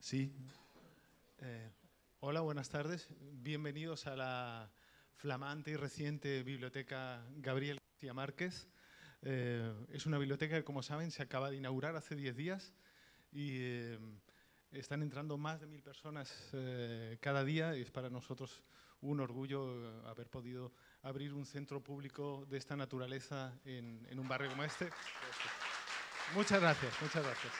Sí. Eh, Hola, buenas tardes. Bienvenidos a la flamante y reciente Biblioteca Gabriel García Márquez. Es una biblioteca que, como saben, se acaba de inaugurar hace 10 días y están entrando más de 1000 personas cada día. Y es para nosotros un orgullo haber podido abrir un centro público de esta naturaleza en un barrio como este. Muchas gracias, muchas gracias.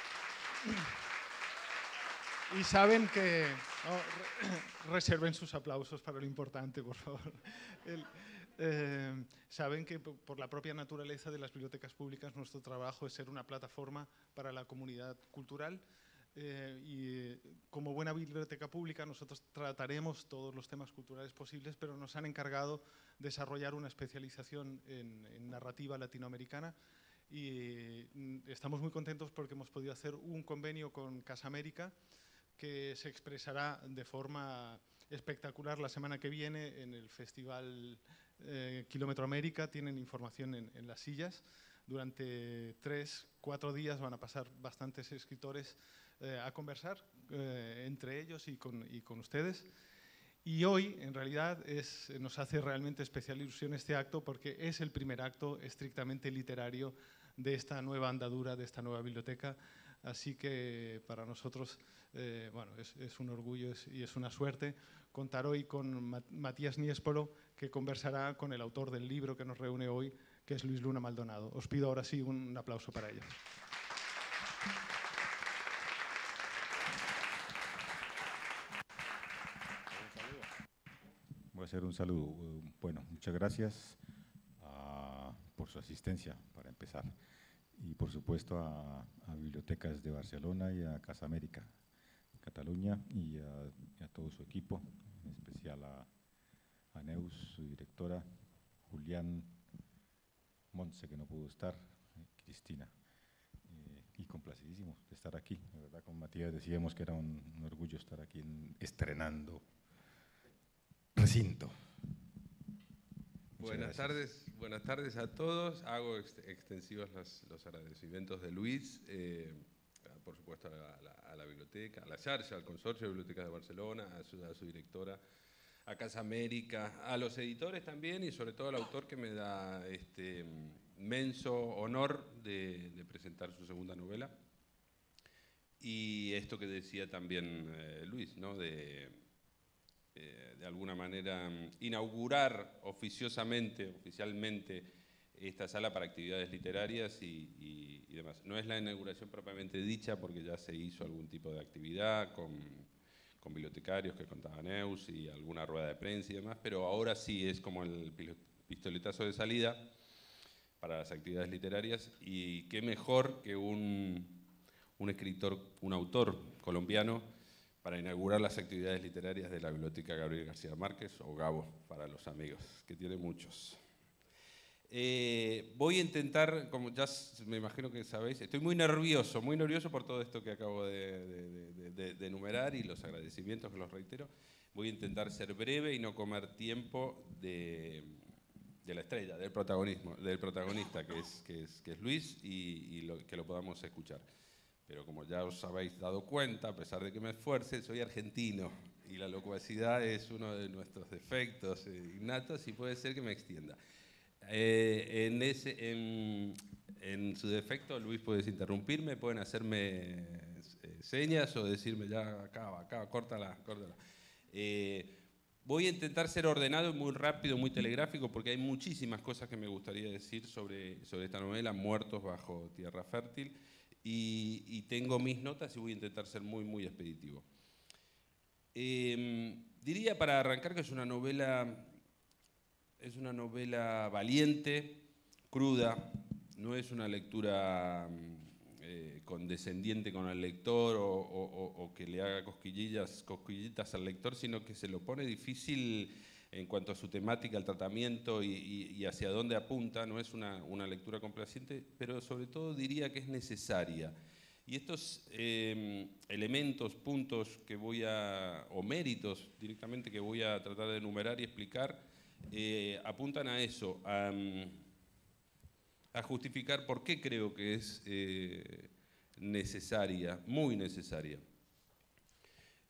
Y saben que... reserven sus aplausos para lo importante, por favor. Saben que por la propia naturaleza de las bibliotecas públicas nuestro trabajo es ser una plataforma para la comunidad cultural y como buena biblioteca pública nosotros trataremos todos los temas culturales posibles, pero nos han encargado desarrollar una especialización en narrativa latinoamericana y estamos muy contentos porque hemos podido hacer un convenio con Casa América que se expresará de forma espectacular la semana que viene en el Festival Kilómetro América. Tienen información en las sillas. Durante 3-4 días van a pasar bastantes escritores a conversar entre ellos y con ustedes. Y hoy, en realidad, nos hace realmente especial ilusión este acto porque es el primer acto estrictamente literario de esta nueva andadura, de esta nueva biblioteca. Así que para nosotros bueno, es un orgullo y es una suerte contar hoy con Matías Niespolo, que conversará con el autor del libro que nos reúne hoy, que es Luis Luna Maldonado. Os pido ahora sí un aplauso para ellos. Voy a hacer un saludo. Bueno, muchas gracias por su asistencia, para empezar. Y por supuesto a Bibliotecas de Barcelona y a Casa América, Cataluña, y a todo su equipo, en especial a Neus, su directora, Julián, Montse, que no pudo estar, Cristina. Y complacidísimo de estar aquí. De verdad, con Matías decíamos que era un orgullo estar aquí estrenando recinto. Buenas tardes a todos. Hago extensivos los agradecimientos de Luis, por supuesto a la biblioteca, a la Xarxa, al Consorcio de Bibliotecas de Barcelona, a su directora, a Casa América, a los editores también y sobre todo al autor que me da este inmenso honor de presentar su segunda novela. Y esto que decía también Luis, ¿no? De alguna manera inaugurar oficialmente esta sala para actividades literarias y demás. No es la inauguración propiamente dicha porque ya se hizo algún tipo de actividad con bibliotecarios que contaba Neus y alguna rueda de prensa y demás, pero ahora sí es como el pistoletazo de salida para las actividades literarias y qué mejor que un escritor, un autor colombiano para inaugurar las actividades literarias de la Biblioteca Gabriel García Márquez, o Gabo para los amigos, que tiene muchos. Voy a intentar, como ya me imagino que sabéis, estoy muy nervioso por todo esto que acabo de enumerar y los agradecimientos que los reitero. Voy a intentar ser breve y no comer tiempo de la estrella, del protagonista, que es Luis, y que lo podamos escuchar. Pero como ya os habéis dado cuenta, a pesar de que me esfuerce, soy argentino y la locuacidad es uno de nuestros defectos innatos y puede ser que me extienda. En su defecto, Luis, puedes interrumpirme, pueden hacerme señas o decirme ya acaba, córtala. Voy a intentar ser ordenado y muy rápido, muy telegráfico, porque hay muchísimas cosas que me gustaría decir sobre esta novela, Muertos bajo tierra fértil. Y tengo mis notas y voy a intentar ser muy expeditivo. Diría para arrancar que es una novela valiente, cruda, no es una lectura condescendiente con el lector o que le haga cosquillitas al lector, sino que se lo pone difícil en cuanto a su temática, el tratamiento y hacia dónde apunta. No es una lectura complaciente, pero sobre todo diría que es necesaria. Y estos elementos, puntos o méritos directamente que voy a tratar de enumerar y explicar, apuntan a eso, a justificar por qué creo que es necesaria, muy necesaria.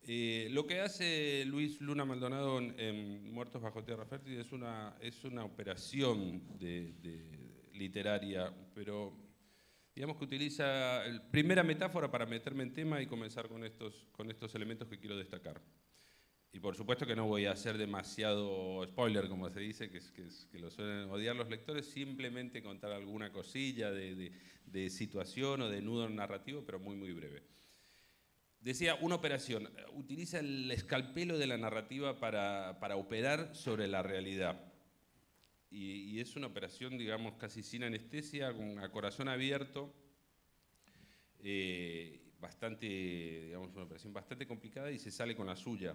Lo que hace Luis Luna Maldonado en Muertos bajo tierra fértil es una operación literaria, pero digamos que utiliza primera metáfora para meterme en tema y comenzar con estos elementos que quiero destacar. Y por supuesto que no voy a hacer demasiado spoiler, como se dice, que lo suelen odiar los lectores, simplemente contar alguna cosilla de situación o de nudo narrativo, pero muy, muy breve. Decía, una operación, utiliza el escalpelo de la narrativa para operar sobre la realidad. Y es una operación, digamos, casi sin anestesia, a corazón abierto, digamos, una operación bastante complicada y se sale con la suya.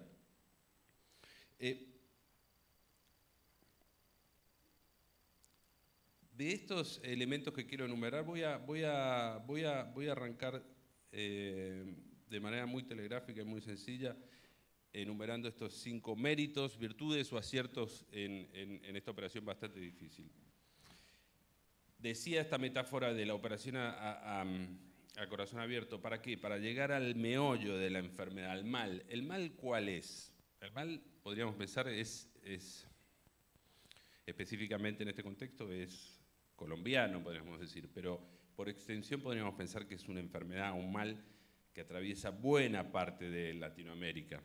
De estos elementos que quiero enumerar, voy a arrancar de manera muy telegráfica y muy sencilla, enumerando estos 5 méritos, virtudes o aciertos en esta operación bastante difícil. Decía esta metáfora de la operación a corazón abierto, ¿para qué? Para llegar al meollo de la enfermedad, al mal. ¿El mal cuál es? El mal, podríamos pensar, es específicamente en este contexto, es colombiano, podríamos decir, pero por extensión podríamos pensar que es una enfermedad, un mal que atraviesa buena parte de Latinoamérica.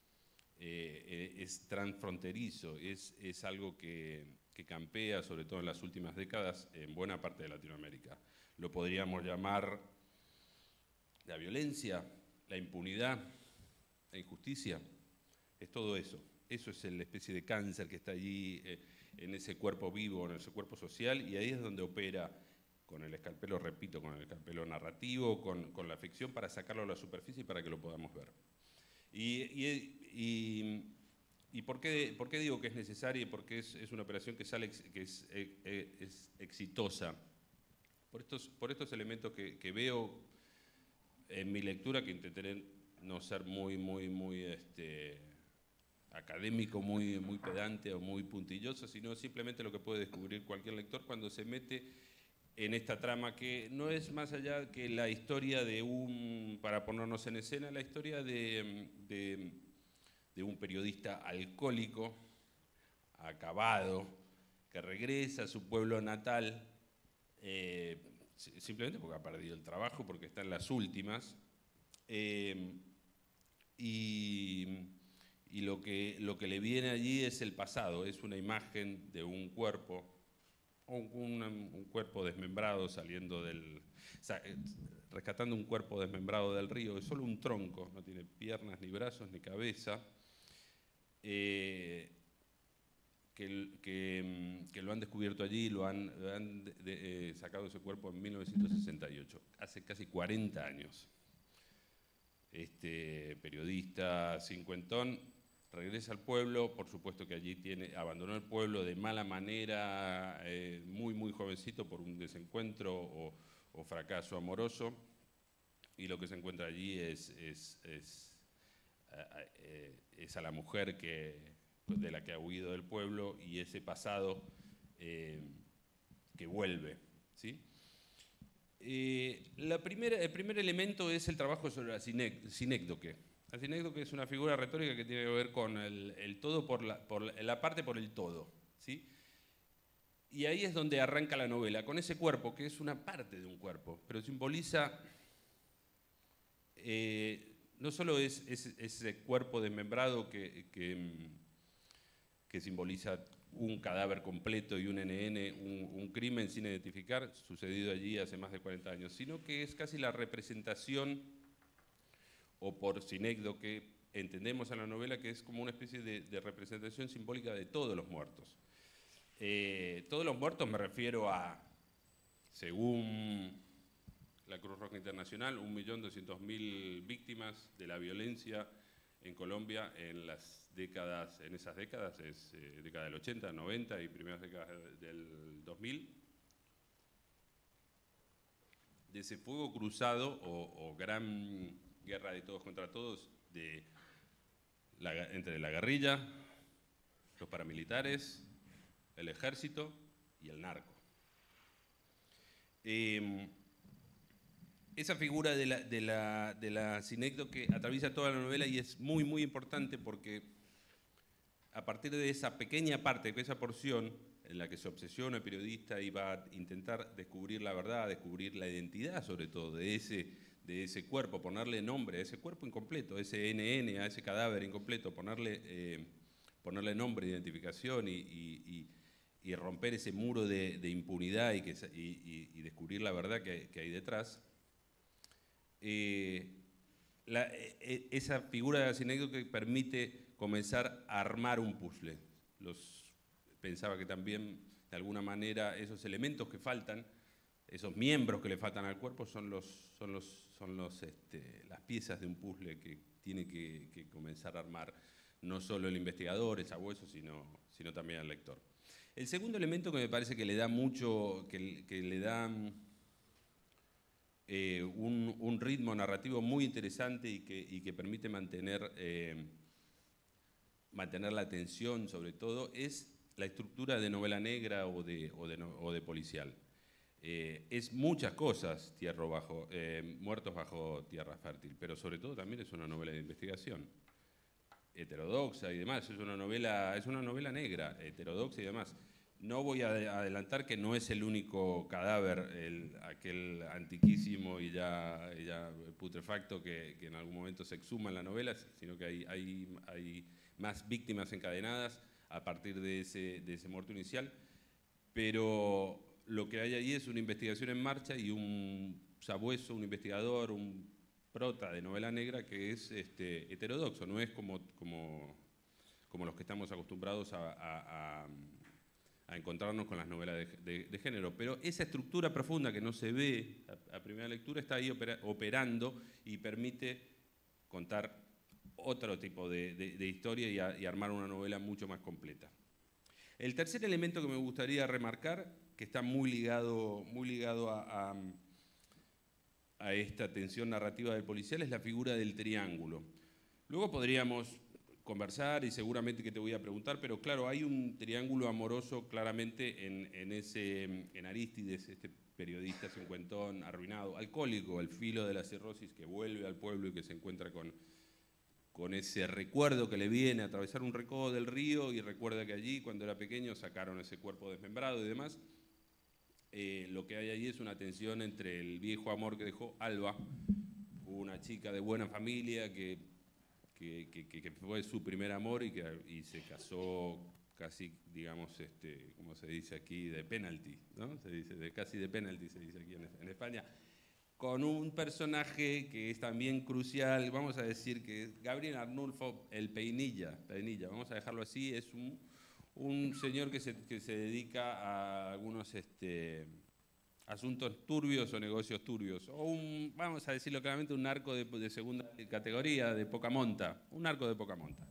Es transfronterizo, es algo que campea, sobre todo en las últimas décadas, en buena parte de Latinoamérica. Lo podríamos llamar la violencia, la impunidad, la injusticia. Es todo eso. Eso es la especie de cáncer que está allí en ese cuerpo vivo, en ese cuerpo social, y ahí es donde opera con el escalpelo, repito, con el escalpelo narrativo, con la ficción, para sacarlo a la superficie y para que lo podamos ver. ¿Y por qué digo que es necesaria y por qué es una operación que es exitosa? Por estos elementos que veo en mi lectura, que intentaré no ser muy académico, muy pedante o muy puntilloso, sino simplemente lo que puede descubrir cualquier lector cuando se mete en esta trama, que no es más allá que la historia para ponernos en escena, la historia de un periodista alcohólico, acabado, que regresa a su pueblo natal, simplemente porque ha perdido el trabajo, porque está en las últimas, y lo que le viene allí es el pasado, es una imagen de un cuerpo, un cuerpo desmembrado rescatando un cuerpo desmembrado del río, es solo un tronco, no tiene piernas, ni brazos, ni cabeza, que lo han descubierto allí, lo han sacado ese cuerpo en 1968, hace casi 40 años. Este periodista cincuentón regresa al pueblo, por supuesto que allí abandonó el pueblo de mala manera, muy jovencito, por un desencuentro o fracaso amoroso, y lo que se encuentra allí es a la mujer de la que ha huido del pueblo y ese pasado que vuelve, ¿sí? El primer elemento es el trabajo sobre la sinécdoque. La sinécdoque es una figura retórica que tiene que ver con el todo por la parte por el todo, ¿sí? Y ahí es donde arranca la novela, con ese cuerpo, que es una parte de un cuerpo, pero simboliza, no solo es ese cuerpo desmembrado que simboliza un cadáver completo y un NN, un crimen sin identificar, sucedido allí hace más de 40 años, sino que es casi la representación, o por sinécdoque entendemos en la novela que es como una especie de representación simbólica de todos los muertos. Todos los muertos me refiero a, según la Cruz Roja Internacional, 1.200.000 víctimas de la violencia en Colombia en esas décadas, década del 80, 90 y primeras décadas del 2000, de ese fuego cruzado o gran guerra de todos contra todos entre la guerrilla, los paramilitares, el ejército y el narco. esa figura de la sinécdoque atraviesa toda la novela y es muy, muy importante porque a partir de esa pequeña parte, de esa porción en la que se obsesiona el periodista y va a intentar descubrir la verdad, descubrir la identidad sobre todo de ese cuerpo, ponerle nombre a ese cuerpo incompleto, ese NN, a ese cadáver incompleto, ponerle nombre, identificación y romper ese muro de impunidad y descubrir la verdad que hay detrás. Esa figura de la sinécdoque permite comenzar a armar un puzzle. Pensaba que también, de alguna manera, esos elementos que faltan, esos miembros que le faltan al cuerpo, son las piezas de un puzzle que tiene que comenzar a armar no solo el investigador, el sabueso, sino también el lector. El segundo elemento que me parece que le da mucho, que le da un ritmo narrativo muy interesante y que permite mantener la atención sobre todo, es la estructura de novela negra o de policial. Es muchas cosas, Muertos bajo tierra fértil, pero sobre todo también es una novela de investigación, heterodoxa y demás. Es una novela negra, heterodoxa y demás. No voy a adelantar que no es el único cadáver, aquel antiquísimo y ya putrefacto que en algún momento se exhuma en la novela, sino que hay más víctimas encadenadas a partir de ese muerto inicial. Pero lo que hay ahí es una investigación en marcha y un sabueso, un investigador, un prota de novela negra que es heterodoxo, no es como los que estamos acostumbrados a encontrarnos con las novelas de género. Pero esa estructura profunda que no se ve a primera lectura está ahí operando y permite contar otro tipo de historia y armar una novela mucho más completa. El tercer elemento que me gustaría remarcar, que está muy ligado a esta tensión narrativa del policial, es la figura del triángulo. Luego podríamos conversar y seguramente que te voy a preguntar, pero claro, hay un triángulo amoroso claramente en Arístides, este periodista cincuentón, arruinado, alcohólico, al filo de la cirrosis, que vuelve al pueblo y que se encuentra con ese recuerdo que le viene a atravesar un recodo del río y recuerda que allí, cuando era pequeño, sacaron ese cuerpo desmembrado y demás. Lo que hay allí es una tensión entre el viejo amor que dejó Alba, una chica de buena familia que fue su primer amor y se casó casi, digamos, como se dice aquí, de penalty, ¿no? Se dice, casi de penalty se dice aquí en España, con un personaje que es también crucial, vamos a decir que Gabriel Arnulfo, el Peinilla, vamos a dejarlo así, es un señor que se dedica a algunos asuntos turbios o negocios turbios, o vamos a decirlo claramente, un narco de segunda categoría, de poca monta, un narco de poca monta.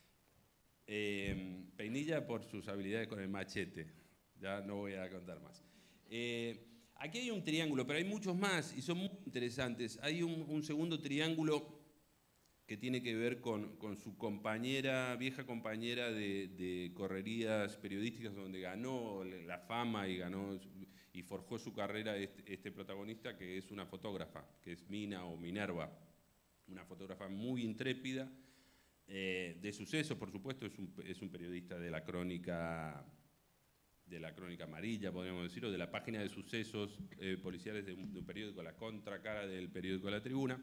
Peinilla por sus habilidades con el machete, ya no voy a contar más. Aquí hay un triángulo, pero hay muchos más y son muy interesantes. Hay un segundo triángulo que tiene que ver con su vieja compañera de correrías periodísticas, donde ganó la fama y forjó su carrera este protagonista, que es una fotógrafa, que es Mina o Minerva, una fotógrafa muy intrépida, de sucesos, por supuesto, es un periodista de la crónica amarilla, podríamos decir, o de la página de sucesos policiales de un periódico, la contracara del periódico La Tribuna.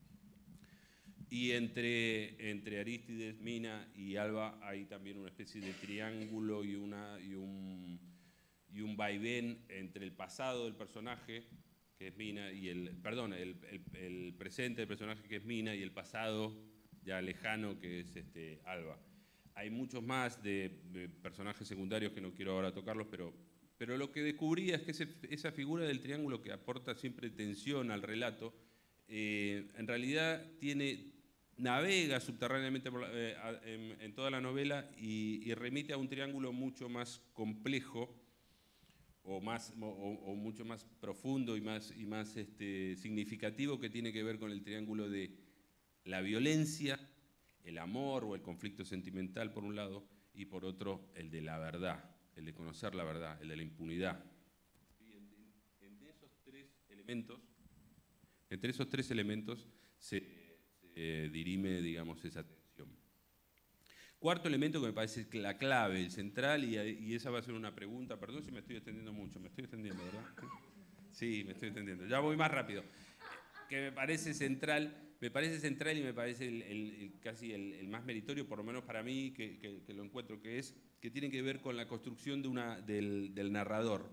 Y entre Arístides, Mina y Alba hay también una especie de triángulo y un vaivén entre el pasado del personaje, que es Mina, y el presente del personaje, que es Mina, y el pasado ya lejano, que es Alba. Hay muchos más de personajes secundarios que no quiero ahora tocarlos, pero lo que descubrí es que esa figura del triángulo que aporta siempre tensión al relato, en realidad navega subterráneamente en toda la novela y remite a un triángulo mucho más complejo o mucho más profundo y más significativo, que tiene que ver con el triángulo de la violencia, el amor o el conflicto sentimental por un lado, y por otro el de la verdad, el de conocer la verdad, el de la impunidad. Entre esos tres elementos Entre esos tres elementos se dirime, digamos, esa tensión. Cuarto elemento que me parece la clave, el central, y esa va a ser una pregunta, perdón si me estoy extendiendo mucho, me estoy extendiendo, ¿verdad? Sí, me estoy extendiendo, ya voy más rápido. Que me parece central y me parece casi el más meritorio, por lo menos para mí, que lo encuentro, que tiene que ver con la construcción del narrador.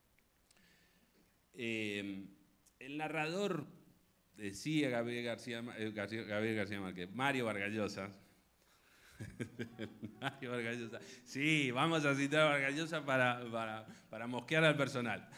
El narrador, decía Gabriel García Márquez, Mario Vargas Llosa. Mario Vargas Llosa. Sí, vamos a citar a Vargas Llosa para mosquear al personal.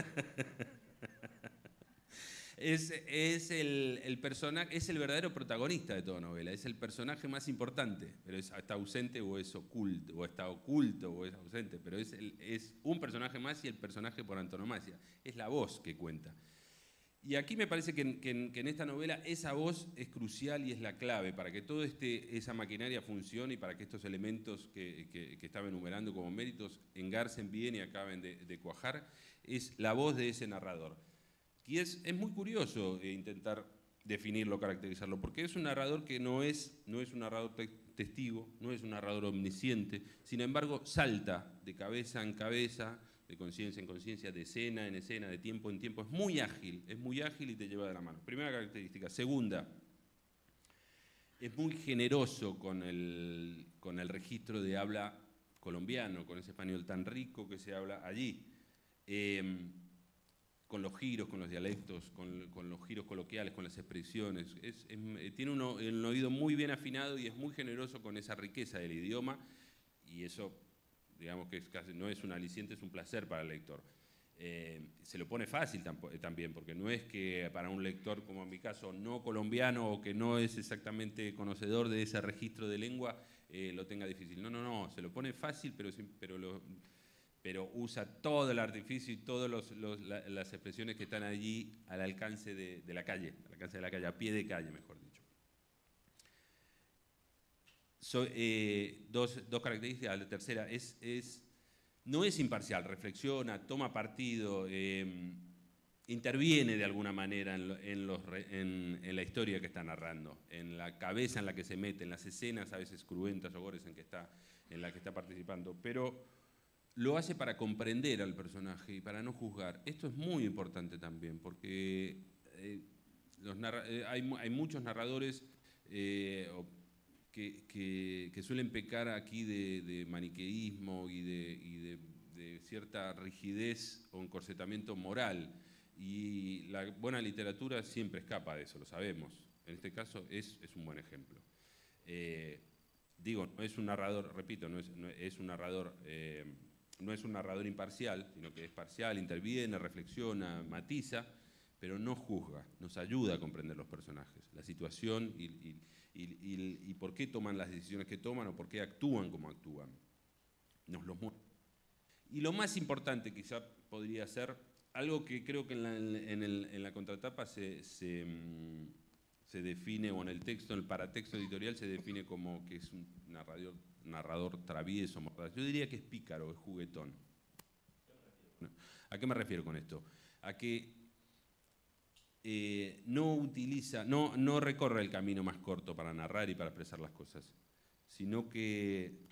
Es el personaje, es el verdadero protagonista de toda novela, es el personaje más importante, pero está ausente o es oculto, o está oculto o es ausente, pero es un personaje más y el personaje por antonomasia, es la voz que cuenta. Y aquí me parece que en esta novela esa voz es crucial y es la clave para que toda esa maquinaria funcione y para que estos elementos que estaba enumerando como méritos engarcen bien y acaben de cuajar, es la voz de ese narrador. Y es muy curioso intentar definirlo, caracterizarlo, porque es un narrador que no es un narrador testigo, no es un narrador omnisciente, sin embargo salta de cabeza en cabeza, de conciencia en conciencia, de escena en escena, de tiempo en tiempo, es muy ágil y te lleva de la mano. Primera característica. Segunda, es muy generoso con el registro de habla colombiano, con ese español tan rico que se habla allí. Con los giros, con los dialectos, con los giros coloquiales, con las expresiones. Tiene el oído muy bien afinado y es muy generoso con esa riqueza del idioma, y eso, digamos que no es un aliciente, es un placer para el lector. Se lo pone fácil también, porque no es que para un lector, como en mi caso, no colombiano o que no es exactamente conocedor de ese registro de lengua, lo tenga difícil. No, se lo pone fácil, pero usa todo el artificio y todas las expresiones que están allí al alcance de la calle, a pie de calle, mejor dicho. Dos características. La tercera, no es imparcial, reflexiona, toma partido, interviene de alguna manera en la historia que está narrando, en la cabeza en la que se mete, en las escenas a veces cruentas o gores en la que está participando, pero lo hace para comprender al personaje y para no juzgar. Esto es muy importante también, porque hay muchos narradores que suelen pecar aquí de maniqueísmo y de cierta rigidez o encorsetamiento moral. Y la buena literatura siempre escapa de eso, lo sabemos. En este caso es un buen ejemplo. No es un narrador, repito, no es un narrador imparcial, sino que es parcial, interviene, reflexiona, matiza, pero no juzga, nos ayuda a comprender los personajes, la situación y por qué toman las decisiones que toman o por qué actúan como actúan. Nos los muestra. Y lo más importante quizá podría ser algo que creo que en la contratapa se define, o en el texto, en el paratexto editorial se define como que es un narrador travieso, mordaz. Yo diría que es pícaro, es juguetón. ¿A qué me refiero con esto? A que no recorre el camino más corto para narrar y para expresar las cosas, sino que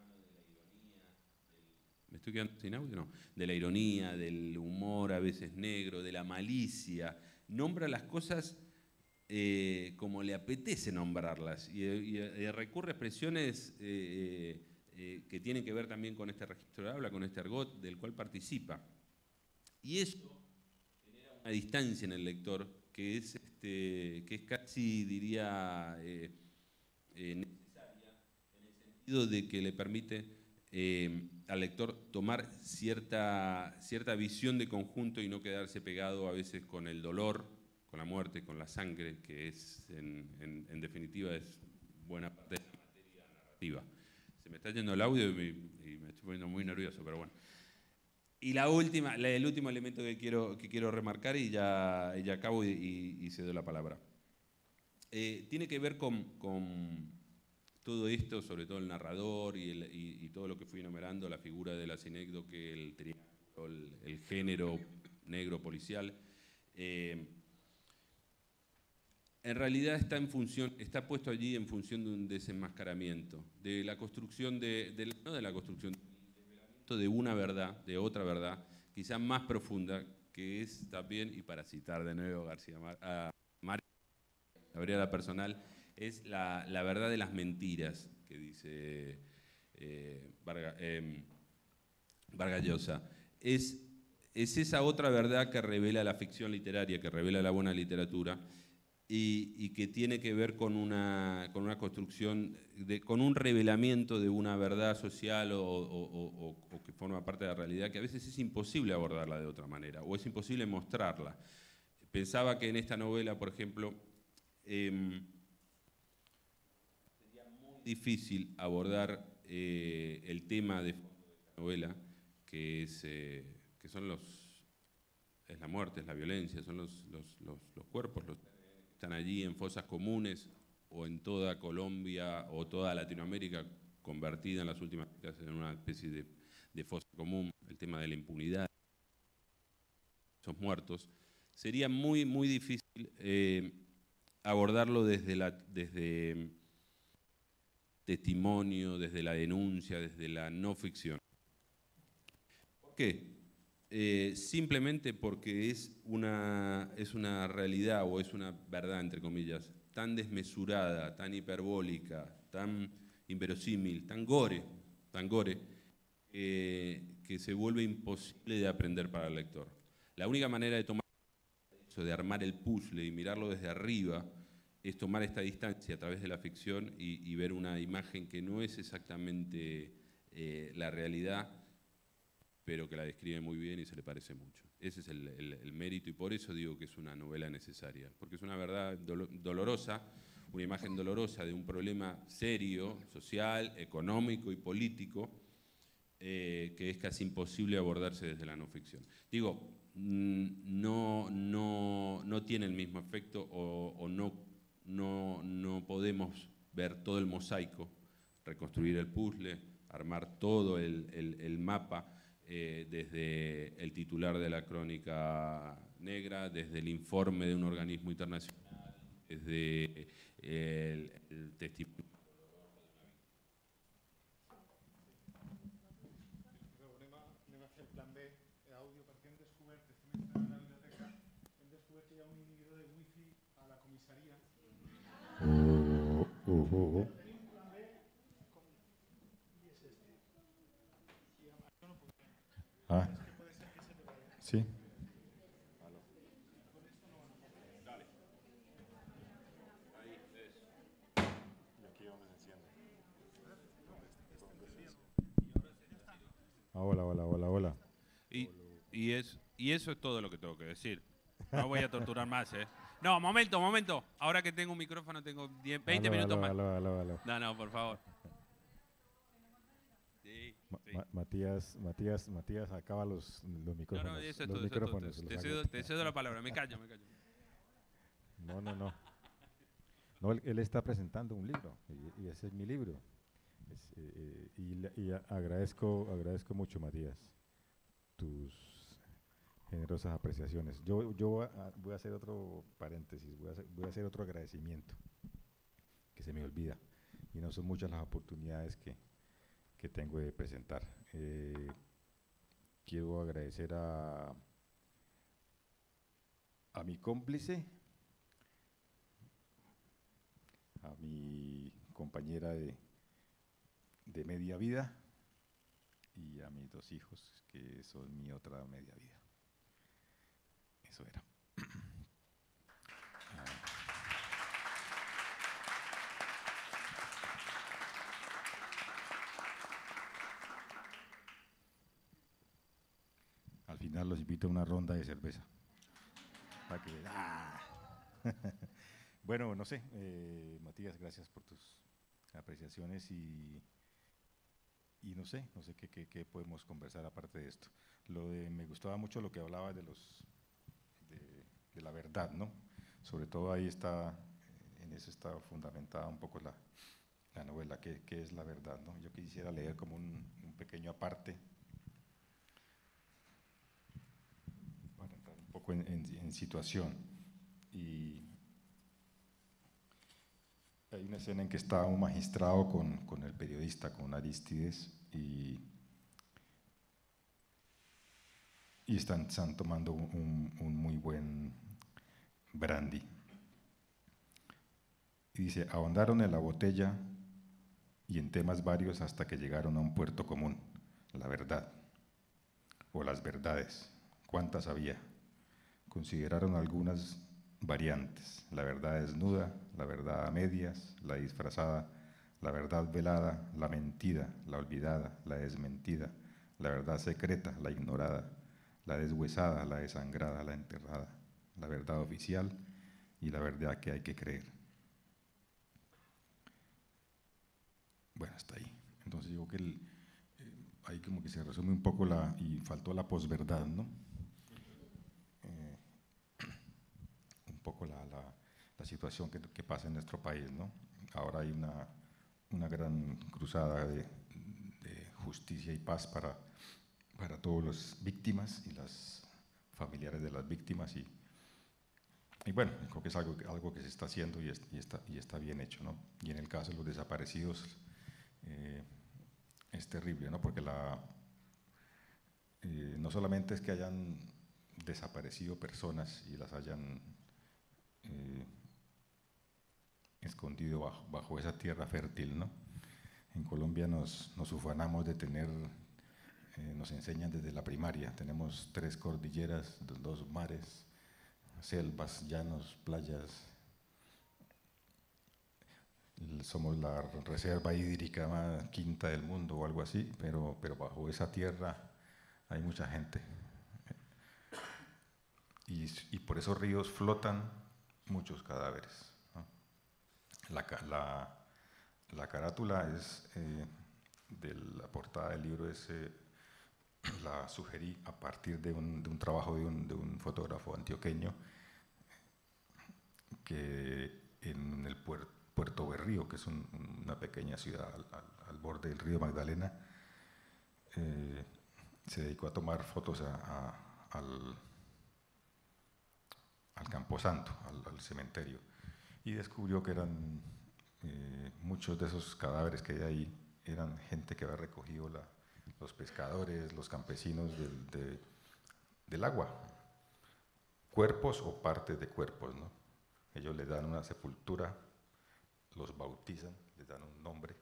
¿me estoy quedando sin audio? No. De la ironía, del humor a veces negro, de la malicia. Nombra las cosas como le apetece nombrarlas y recurre a expresiones que tienen que ver también con este registro de habla, con este argot del cual participa. Y eso genera una distancia en el lector que es casi, diría, necesaria, en el sentido de que le permite al lector tomar cierta visión de conjunto y no quedarse pegado a veces con el dolor, con la muerte, con la sangre, que es, en definitiva, es buena parte de la materia narrativa. Se me está yendo el audio y me estoy poniendo muy nervioso, pero bueno. Y el último elemento que quiero remarcar, y ya acabo y cedo la palabra. Tiene que ver con todo esto, sobre todo el narrador y todo lo que fui enumerando, la figura del asinécdoque, el triángulo, el género negro policial. en realidad está puesto allí en función de un desenmascaramiento, de la construcción no de la construcción, de una verdad, de otra verdad, quizá más profunda, que es también, y para citar de nuevo a Gabriela Personal, es la verdad de las mentiras, que dice Vargas Llosa. Es esa otra verdad que revela la ficción literaria, que revela la buena literatura, y que tiene que ver con una construcción, con un revelamiento de una verdad social o que forma parte de la realidad, que a veces es imposible abordarla de otra manera, o es imposible mostrarla. Pensaba que en esta novela, por ejemplo, sería muy difícil abordar el tema de la novela, que son es la muerte, es la violencia, son los cuerpos, están allí en fosas comunes o en toda Colombia o toda Latinoamérica convertida en las últimas décadas en una especie de fosa común, el tema de la impunidad, esos muertos. Sería muy, muy difícil abordarlo desde testimonio, desde la denuncia, desde la no ficción. ¿Por qué? Simplemente porque es una realidad o es una verdad, entre comillas, tan desmesurada, tan hiperbólica, tan inverosímil, tan gore, que se vuelve imposible de aprender para el lector. La única manera de tomar eso, de armar el puzzle y mirarlo desde arriba, es tomar esta distancia a través de la ficción y ver una imagen que no es exactamente la realidad, pero que la describe muy bien y se le parece mucho. Ese es el mérito, y por eso digo que es una novela necesaria, porque es una verdad dolorosa, una imagen dolorosa de un problema serio, social, económico y político, que es casi imposible abordarse desde la no ficción. Digo, no tiene el mismo efecto o no podemos ver todo el mosaico, reconstruir el puzzle, armar todo el mapa, desde el titular de la Crónica Negra, desde el informe de un organismo internacional, desde el testimonio. Anem a fer el plan B, àudio, perquè hem descobert, estem entrant a la biblioteca, hem descobert que hi ha un inhibidor de wifi a la comissaria. Tenim un plan B i és este. I amb això no podem. Ah, És que pot ser que se te vaya. sí. Hola, hola, hola, hola. Y eso es todo lo que tengo que decir. No voy a torturar más, ¿eh? No, momento. Ahora que tengo un micrófono tengo 20 minutos más. Aló. No, por favor. Sí, sí. Matías acaba los micrófonos. No, eso es los todo. micrófonos. Te cedo la palabra, me callo. No. No, él está presentando un libro y ese es mi libro. Y agradezco mucho, Matías, tus generosas apreciaciones. Yo voy a hacer otro paréntesis, voy a hacer otro agradecimiento que se me olvida, y no son muchas las oportunidades que tengo de presentar. Quiero agradecer a mi cómplice, a mi compañera de media vida y a mis 2 hijos, que son mi otra media vida. Eso era. Al final los invito a una ronda de cerveza. Para que, Bueno, no sé, Matías, gracias por tus apreciaciones y no sé qué podemos conversar aparte de esto. Me gustaba mucho lo que hablaba de la verdad, ¿no? Sobre todo ahí está, en eso está fundamentada un poco la novela, qué es la verdad, ¿no? Yo quisiera leer como un pequeño aparte para entrar un poco en situación. Y hay una escena en que está un magistrado con el periodista, con Arístides, y están tomando un muy buen brandy. Y dice, ahondaron en la botella y en temas varios hasta que llegaron a un puerto común, la verdad, o las verdades. ¿Cuántas había? Consideraron algunas variantes, la verdad desnuda, la verdad a medias, la disfrazada, la verdad velada, la mentida, la olvidada, la desmentida, la verdad secreta, la ignorada, la deshuesada, la desangrada, la enterrada, la verdad oficial y la verdad que hay que creer. Bueno, hasta ahí. Entonces digo que ahí como que se resume un poco y faltó la posverdad, ¿no? Un poco la situación que pasa en nuestro país, ¿no? Ahora hay una gran cruzada de justicia y paz para todas las víctimas y las familiares de las víctimas y bueno, creo que es algo que se está haciendo y está bien hecho, ¿no? Y en el caso de los desaparecidos es terrible, ¿no? Porque no solamente es que hayan desaparecido personas y las hayan escondido bajo esa tierra fértil, ¿no? En Colombia nos ufanamos de tener, nos enseñan desde la primaria, tenemos 3 cordilleras, 2 mares, selvas, llanos, playas. Somos la reserva hídrica más quinta del mundo o algo así, pero bajo esa tierra hay mucha gente. Y por esos ríos flotan muchos cadáveres, ¿no? La carátula es de la portada del libro, la sugerí a partir de un trabajo de un fotógrafo antioqueño que en el Puerto Berrío, que es una pequeña ciudad al borde del río Magdalena, se dedicó a tomar fotos al Camposanto, al cementerio, y descubrió que eran muchos de esos cadáveres que hay ahí eran gente que había recogido los pescadores, los campesinos del agua, cuerpos o partes de cuerpos, ¿no? Ellos les dan una sepultura, los bautizan, les dan un nombre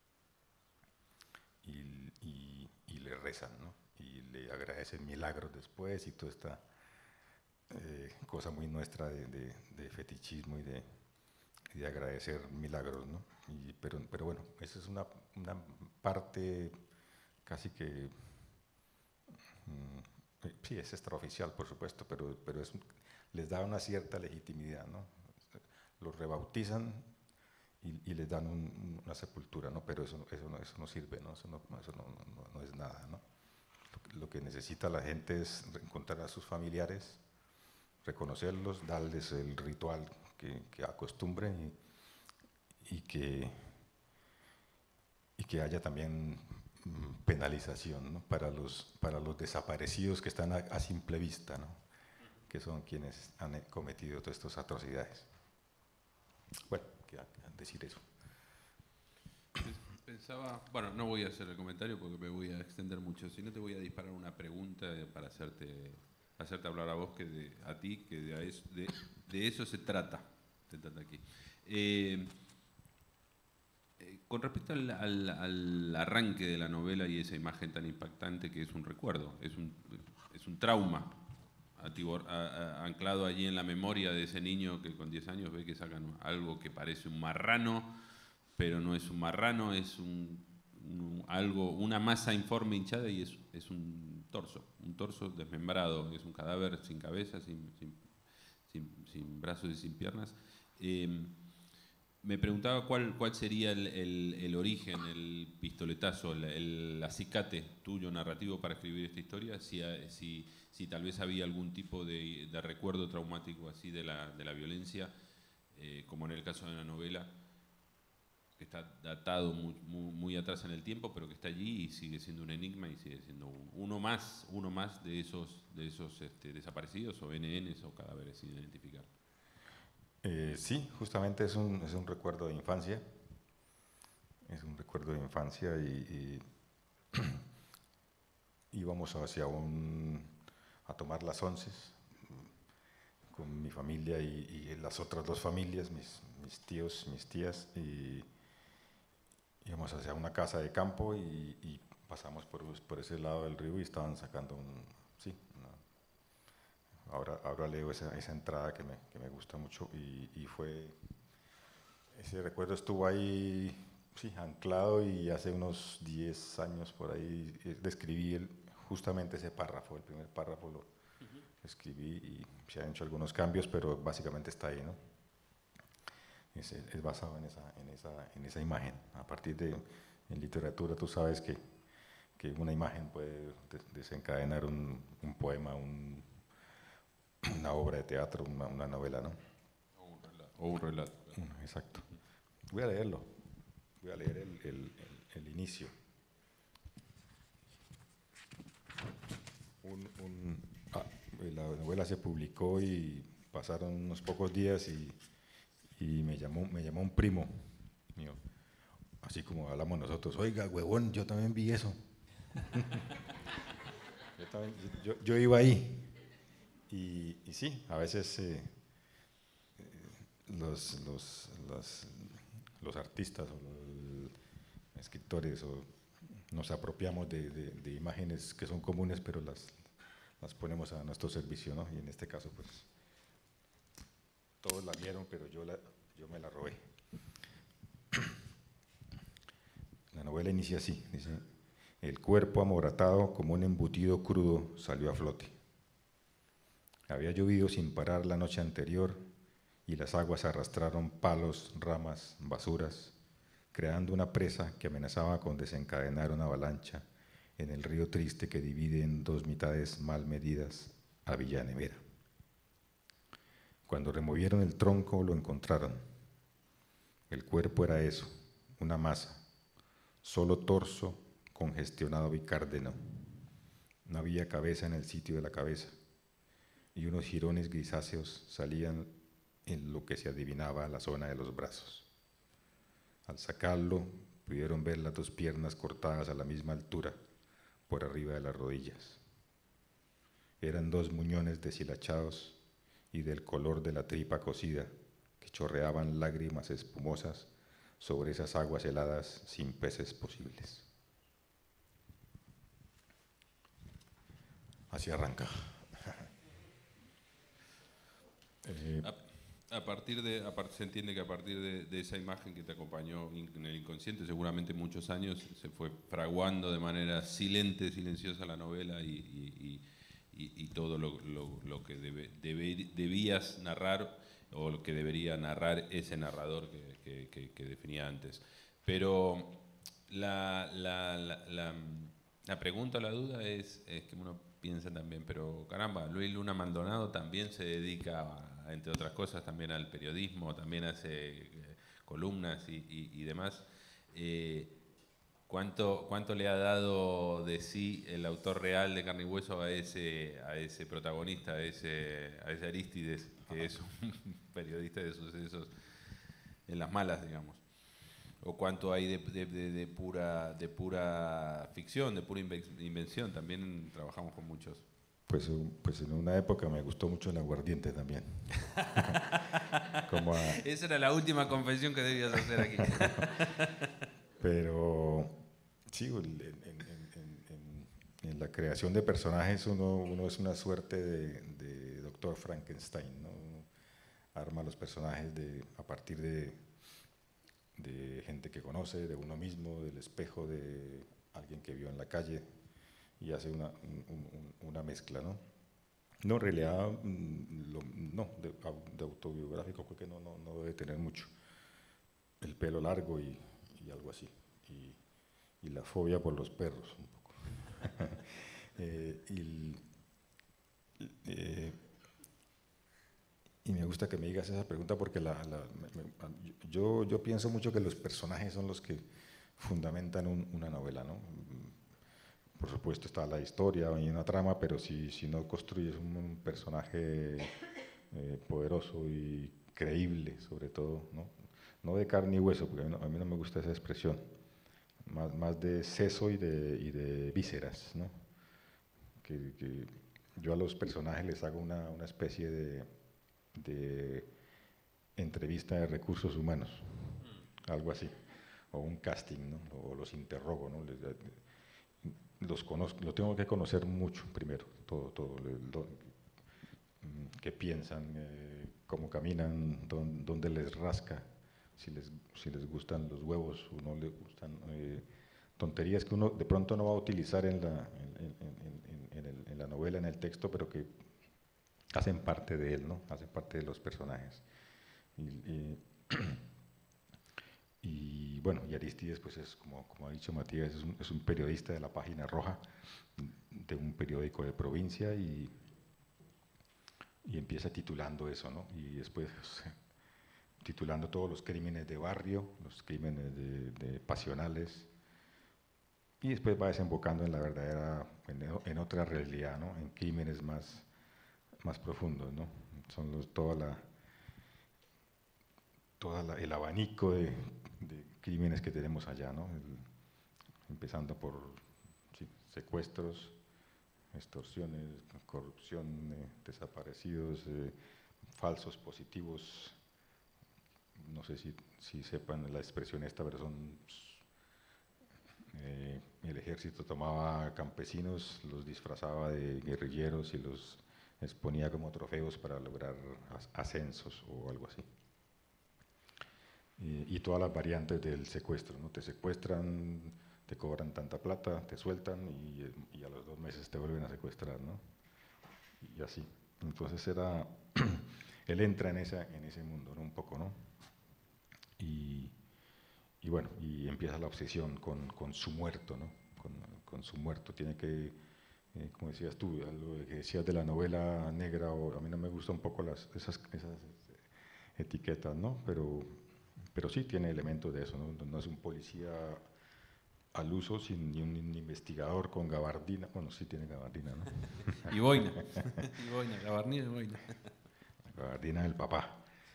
y le rezan, ¿no? Y le agradecen milagros después y toda esta cosa muy nuestra de fetichismo y de agradecer milagros, ¿no? Pero bueno, esa es una parte casi que, sí, es extraoficial, por supuesto, pero les da una cierta legitimidad, ¿no? Los rebautizan y les dan una sepultura, ¿no? Pero eso no sirve, ¿no? Eso no es nada, ¿no? Lo que necesita la gente es encontrar a sus familiares, reconocerlos, darles el ritual que acostumbren y que haya también penalización, ¿no? para los desaparecidos que están a simple vista, ¿no? Que son quienes han cometido todas estas atrocidades. Bueno, queda decir eso. Pensaba, bueno, no voy a hacer el comentario porque me voy a extender mucho, sino te voy a disparar una pregunta para hacerte hablar a vos, a ti, que de eso se trata aquí. Con respecto al arranque de la novela y esa imagen tan impactante que es un recuerdo, es un trauma anclado allí en la memoria de ese niño que con 10 años ve que sacan algo que parece un marrano, pero no es un marrano, es una masa informe hinchada y es un torso desmembrado, es un cadáver sin cabeza, sin brazos y sin piernas. Me preguntaba cuál sería el origen, el pistoletazo, el acicate tuyo narrativo para escribir esta historia, si tal vez había algún tipo de recuerdo traumático así de la violencia, como en el caso de la novela, que está datado muy atrás en el tiempo, pero que está allí y sigue siendo un enigma y sigue siendo uno más de esos desaparecidos o NNs o cadáveres sin identificar. Sí, justamente es un recuerdo de infancia. Es un recuerdo de infancia y íbamos a tomar las onces con mi familia y las otras dos familias, mis tíos, mis tías, y íbamos hacia una casa de campo y pasamos por ese lado del río y estaban sacando ahora leo esa entrada que me gusta mucho y ese recuerdo estuvo ahí, sí, anclado, y hace unos 10 años por ahí describí justamente ese párrafo, el primer párrafo lo escribí y se han hecho algunos cambios, pero básicamente está ahí, ¿no? Es basado en esa imagen. A partir en literatura tú sabes que una imagen puede desencadenar un poema, una obra de teatro, una novela, ¿no? O un relato. Exacto. Voy a leerlo. Voy a leer el inicio. La novela se publicó y pasaron unos pocos días y me llamó un primo mío, así como hablamos nosotros. Oiga, huevón, yo también vi eso. yo iba ahí. Y sí, a veces los artistas o los escritores nos apropiamos de imágenes que son comunes, pero las ponemos a nuestro servicio, ¿no? Y en este caso, pues, todos la vieron, pero yo me la robé. La novela inicia así, dice: el cuerpo amoratado como un embutido crudo salió a flote. Había llovido sin parar la noche anterior y las aguas arrastraron palos, ramas, basuras, creando una presa que amenazaba con desencadenar una avalancha en el río triste que divide en dos mitades mal medidas a Villa Nevera. Cuando removieron el tronco lo encontraron. El cuerpo era eso, una masa, solo torso congestionado bicárdeno. No había cabeza en el sitio de la cabeza y unos jirones grisáceos salían en lo que se adivinaba la zona de los brazos. Al sacarlo, pudieron ver las dos piernas cortadas a la misma altura, por arriba de las rodillas. Eran dos muñones deshilachados y del color de la tripa cocida, que chorreaban lágrimas espumosas sobre esas aguas heladas sin peces posibles. Así arranca. Se entiende que a partir de esa imagen que te acompañó en el inconsciente, seguramente muchos años, se fue fraguando de manera silenciosa la novela y todo lo que debías narrar o lo que debería narrar ese narrador que definía antes. Pero la pregunta, la duda es que uno piensa también, pero caramba, Luis Luna Maldonado también se dedica, entre otras cosas, también al periodismo, también hace columnas y demás. ¿Cuánto le ha dado de sí el autor real de Carne y Hueso a ese protagonista, a ese Arístides, que es un periodista de sucesos en las malas, digamos? ¿O cuánto hay de pura ficción, de pura invención? También trabajamos con muchos. Pues en una época me gustó mucho el aguardiente también. Esa era la última confesión que debías hacer aquí. Pero sí, en la creación de personajes uno es una suerte de doctor Frankenstein, ¿no? Uno arma los personajes a partir de gente que conoce, de uno mismo, del espejo de alguien que vio en la calle, y hace una mezcla, ¿no? No, en realidad, de autobiográfico creo que no debe tener mucho. El pelo largo y algo así, y la fobia por los perros, un poco. Y me gusta que me digas esa pregunta porque yo pienso mucho que los personajes son los que fundamentan una novela, ¿no? Por supuesto está la historia y una trama, pero si no construyes un personaje poderoso y creíble, sobre todo, ¿no? No de carne y hueso, porque a mí no me gusta esa expresión, más de seso y de vísceras, ¿no? Que yo a los personajes les hago una especie de entrevista de recursos humanos, algo así, o un casting, ¿no? O los interrogo, ¿no? Los conozco, lo tengo que conocer mucho primero, todo, qué piensan, cómo caminan, dónde les rasca, si les gustan los huevos o no les gustan, tonterías que uno de pronto no va a utilizar en la novela, en el texto, pero que hacen parte de él, ¿no? Hacen parte de los personajes. Y bueno, y Arístides, pues es como ha dicho Matías, es un periodista de la Página Roja, de un periódico de provincia, y empieza titulando eso, ¿no? Y después titulando todos los crímenes de barrio, los crímenes de pasionales, y después va desembocando en la verdadera, en otra realidad, ¿no? En crímenes más profundos, ¿no? Son el abanico de crímenes que tenemos allá, ¿no? Empezando por secuestros, extorsiones, corrupción, desaparecidos, falsos positivos, no sé si sepan la expresión esta, pero son, el ejército tomaba campesinos, los disfrazaba de guerrilleros y los exponía como trofeos para lograr ascensos o algo así. Y todas las variantes del secuestro, ¿no? Te secuestran, te cobran tanta plata, te sueltan y a los 2 meses te vuelven a secuestrar, ¿no? Y así. Entonces él entra en ese mundo, ¿no? Un poco, ¿no? Y bueno, y empieza la obsesión con su muerto, ¿no? Con su muerto. Tiene que, como decías tú, lo que decías de la novela negra, o a mí no me gustan un poco esas etiquetas, ¿no? Pero sí tiene elementos de eso, ¿no? No es un policía al uso ni un investigador con gabardina. Bueno, sí tiene gabardina, ¿no? Y boina, gabardina y boina. La gabardina del papá.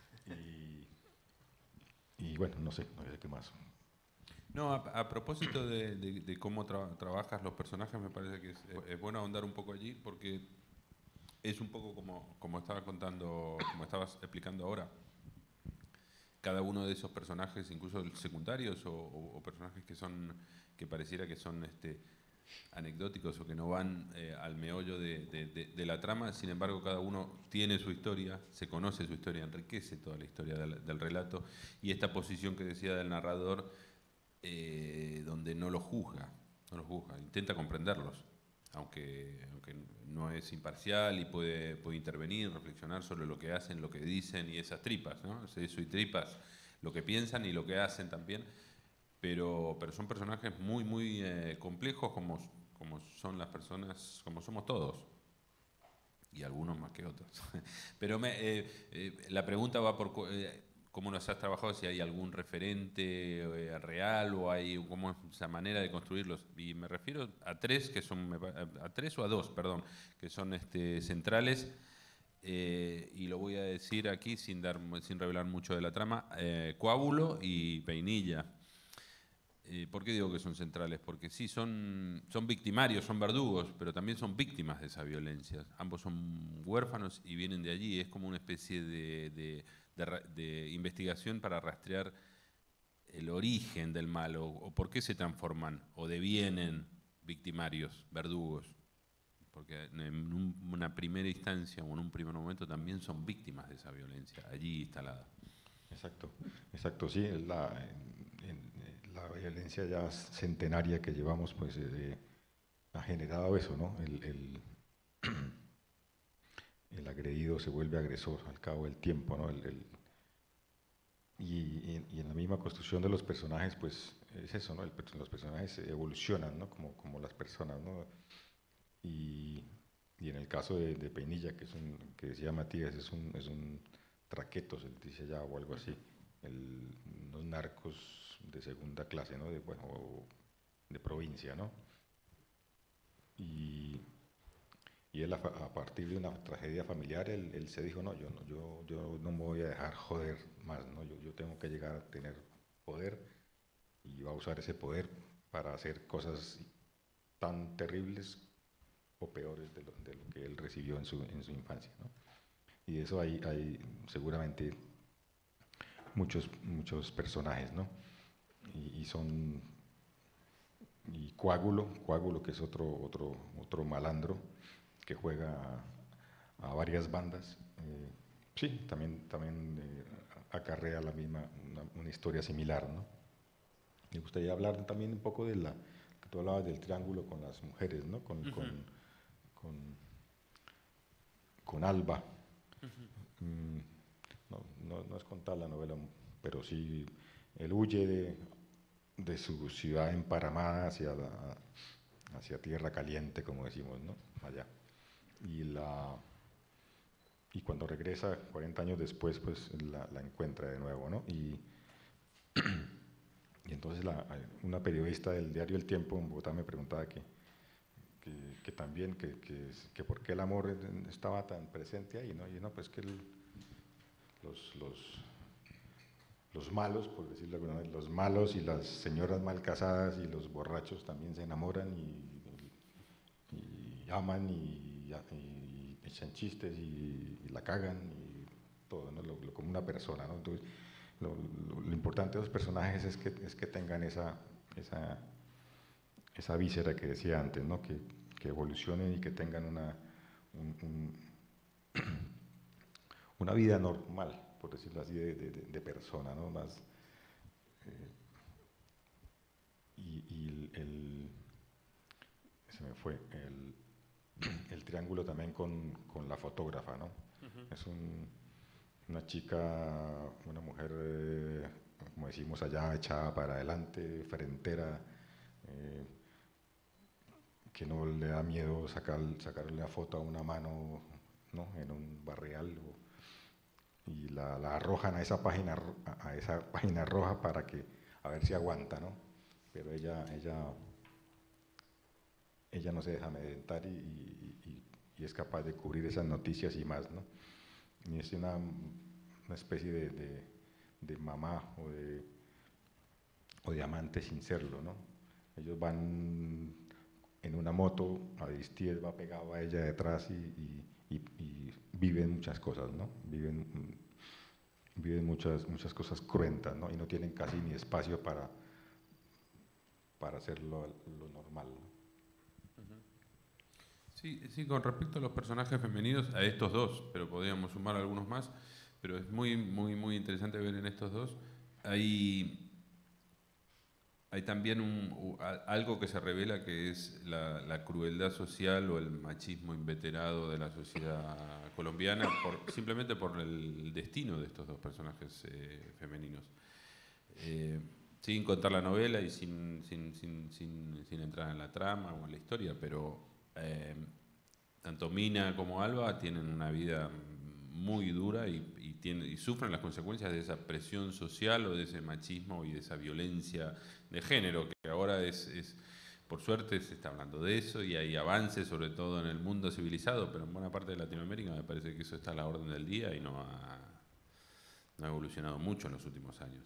Y bueno, no sé qué más. No, a propósito de cómo trabajas los personajes, me parece que es bueno ahondar un poco allí, porque es un poco como estabas contando, como estabas explicando ahora. Cada uno de esos personajes, incluso secundarios o personajes que pareciera que son anecdóticos o que no van al meollo de la trama, sin embargo cada uno tiene su historia, se conoce su historia, enriquece toda la historia del relato, y esta posición que decía del narrador, donde no los juzga, intenta comprenderlos, aunque no es imparcial y puede intervenir, reflexionar sobre lo que hacen, lo que dicen y esas tripas, ¿no? Eso y tripas, lo que piensan y lo que hacen también. Pero son personajes muy complejos, como son las personas, como somos todos, y algunos más que otros. Pero la pregunta va por cómo nos has trabajado, si hay algún referente real o hay cómo es esa manera de construirlos. Y me refiero a tres o a dos, perdón, que son centrales. Y lo voy a decir aquí sin revelar mucho de la trama: Coábulo y Peinilla. ¿Por qué digo que son centrales? Porque sí, son victimarios, son verdugos, pero también son víctimas de esa violencia. Ambos son huérfanos y vienen de allí. Es como una especie de investigación para rastrear el origen del mal, o por qué se transforman o devienen victimarios, verdugos. Porque en una primera instancia o en un primer momento también son víctimas de esa violencia allí instalada. Exacto, sí. La violencia ya centenaria que llevamos, pues ha generado eso, ¿no? El agredido se vuelve agresor al cabo del tiempo, ¿no? Y en la misma construcción de los personajes, pues es eso, ¿no? Los personajes evolucionan, ¿no? Como las personas, ¿no? Y en el caso de Peinilla, que decía Matías, es un traqueto, se dice allá, o algo así, unos narcos de segunda clase, ¿no? De provincia, ¿no? Y Y él a partir de una tragedia familiar, él se dijo, no, yo no me voy a dejar joder más, ¿no? Yo tengo que llegar a tener poder y va a usar ese poder para hacer cosas tan terribles o peores de lo que él recibió en su infancia, ¿no? Y de eso hay seguramente muchos personajes, ¿no? Y son... Y Coágulo, que es otro malandro que juega a varias bandas, sí, también acarrea la misma, una historia similar, ¿no? Me gustaría hablar también un poco de que tú hablabas del triángulo con las mujeres, ¿no? Con Alba. No es contar la novela, pero sí, él huye de su ciudad emparamada hacia tierra caliente, como decimos, ¿no? Allá. Y cuando regresa, 40 años después, pues la encuentra de nuevo, ¿no? Y entonces una periodista del diario El Tiempo en Bogotá me preguntaba que también, que por qué el amor estaba tan presente ahí, ¿no? Y no, pues que los malos, por decirlo de alguna manera, los malos y las señoras mal casadas y los borrachos también se enamoran y aman y echan chistes y la cagan y todo, ¿no? Como una persona, ¿no? Entonces, lo importante de los personajes es que tengan esa víscera que decía antes, ¿no? Que evolucionen y que tengan una vida normal, por decirlo así, de persona, ¿no? Más, se me fue, el triángulo también con la fotógrafa, ¿no? Es una chica, una mujer, como decimos allá, echada para adelante, frentera, que no le da miedo sacarle una foto a una mano, ¿no? En un barrial, y la arrojan a esa página roja para a ver si aguanta, ¿no? Pero ella no se deja amedrentar y es capaz de cubrir esas noticias y más, ¿no? Y es una especie de mamá o de amante sin serlo, ¿no? Ellos van en una moto, a Aristides va pegado a ella detrás y viven muchas cosas, ¿no? Viven muchas cosas cruentas, ¿no? Y no tienen casi ni espacio para hacer lo normal, ¿no? Sí, con respecto a los personajes femeninos, a estos dos, pero podríamos sumar algunos más, pero es muy interesante ver en estos dos. Hay también algo que se revela, que es la crueldad social o el machismo inveterado de la sociedad colombiana, simplemente por el destino de estos dos personajes femeninos. Sin contar la novela y sin entrar en la trama o en la historia, pero tanto Mina como Alba tienen una vida muy dura y sufren las consecuencias de esa presión social o de ese machismo y de esa violencia de género, que ahora por suerte se está hablando de eso y hay avances, sobre todo en el mundo civilizado, pero en buena parte de Latinoamérica me parece que eso está a la orden del día y no ha evolucionado mucho en los últimos años.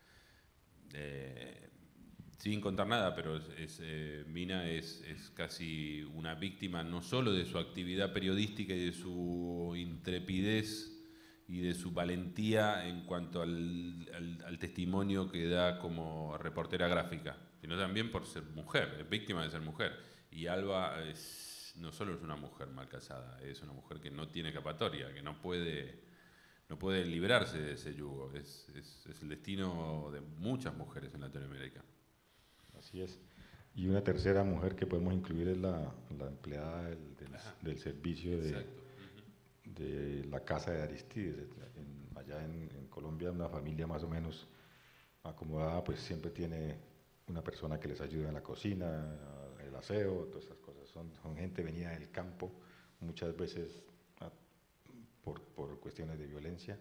Sin contar nada, pero Mina es casi una víctima no solo de su actividad periodística y de su intrepidez y de su valentía en cuanto al testimonio que da como reportera gráfica, sino también por ser mujer, es víctima de ser mujer. Y Alba no solo es una mujer mal casada, es una mujer que no tiene escapatoria, que no puede librarse de ese yugo. Es el destino de muchas mujeres en Latinoamérica. Así es. Y una tercera mujer que podemos incluir es la empleada del servicio de la casa de Aristides. Allá en Colombia, una familia más o menos acomodada, pues siempre tiene una persona que les ayuda en la cocina, el aseo, todas esas cosas. Son gente venida del campo, muchas veces por cuestiones de violencia.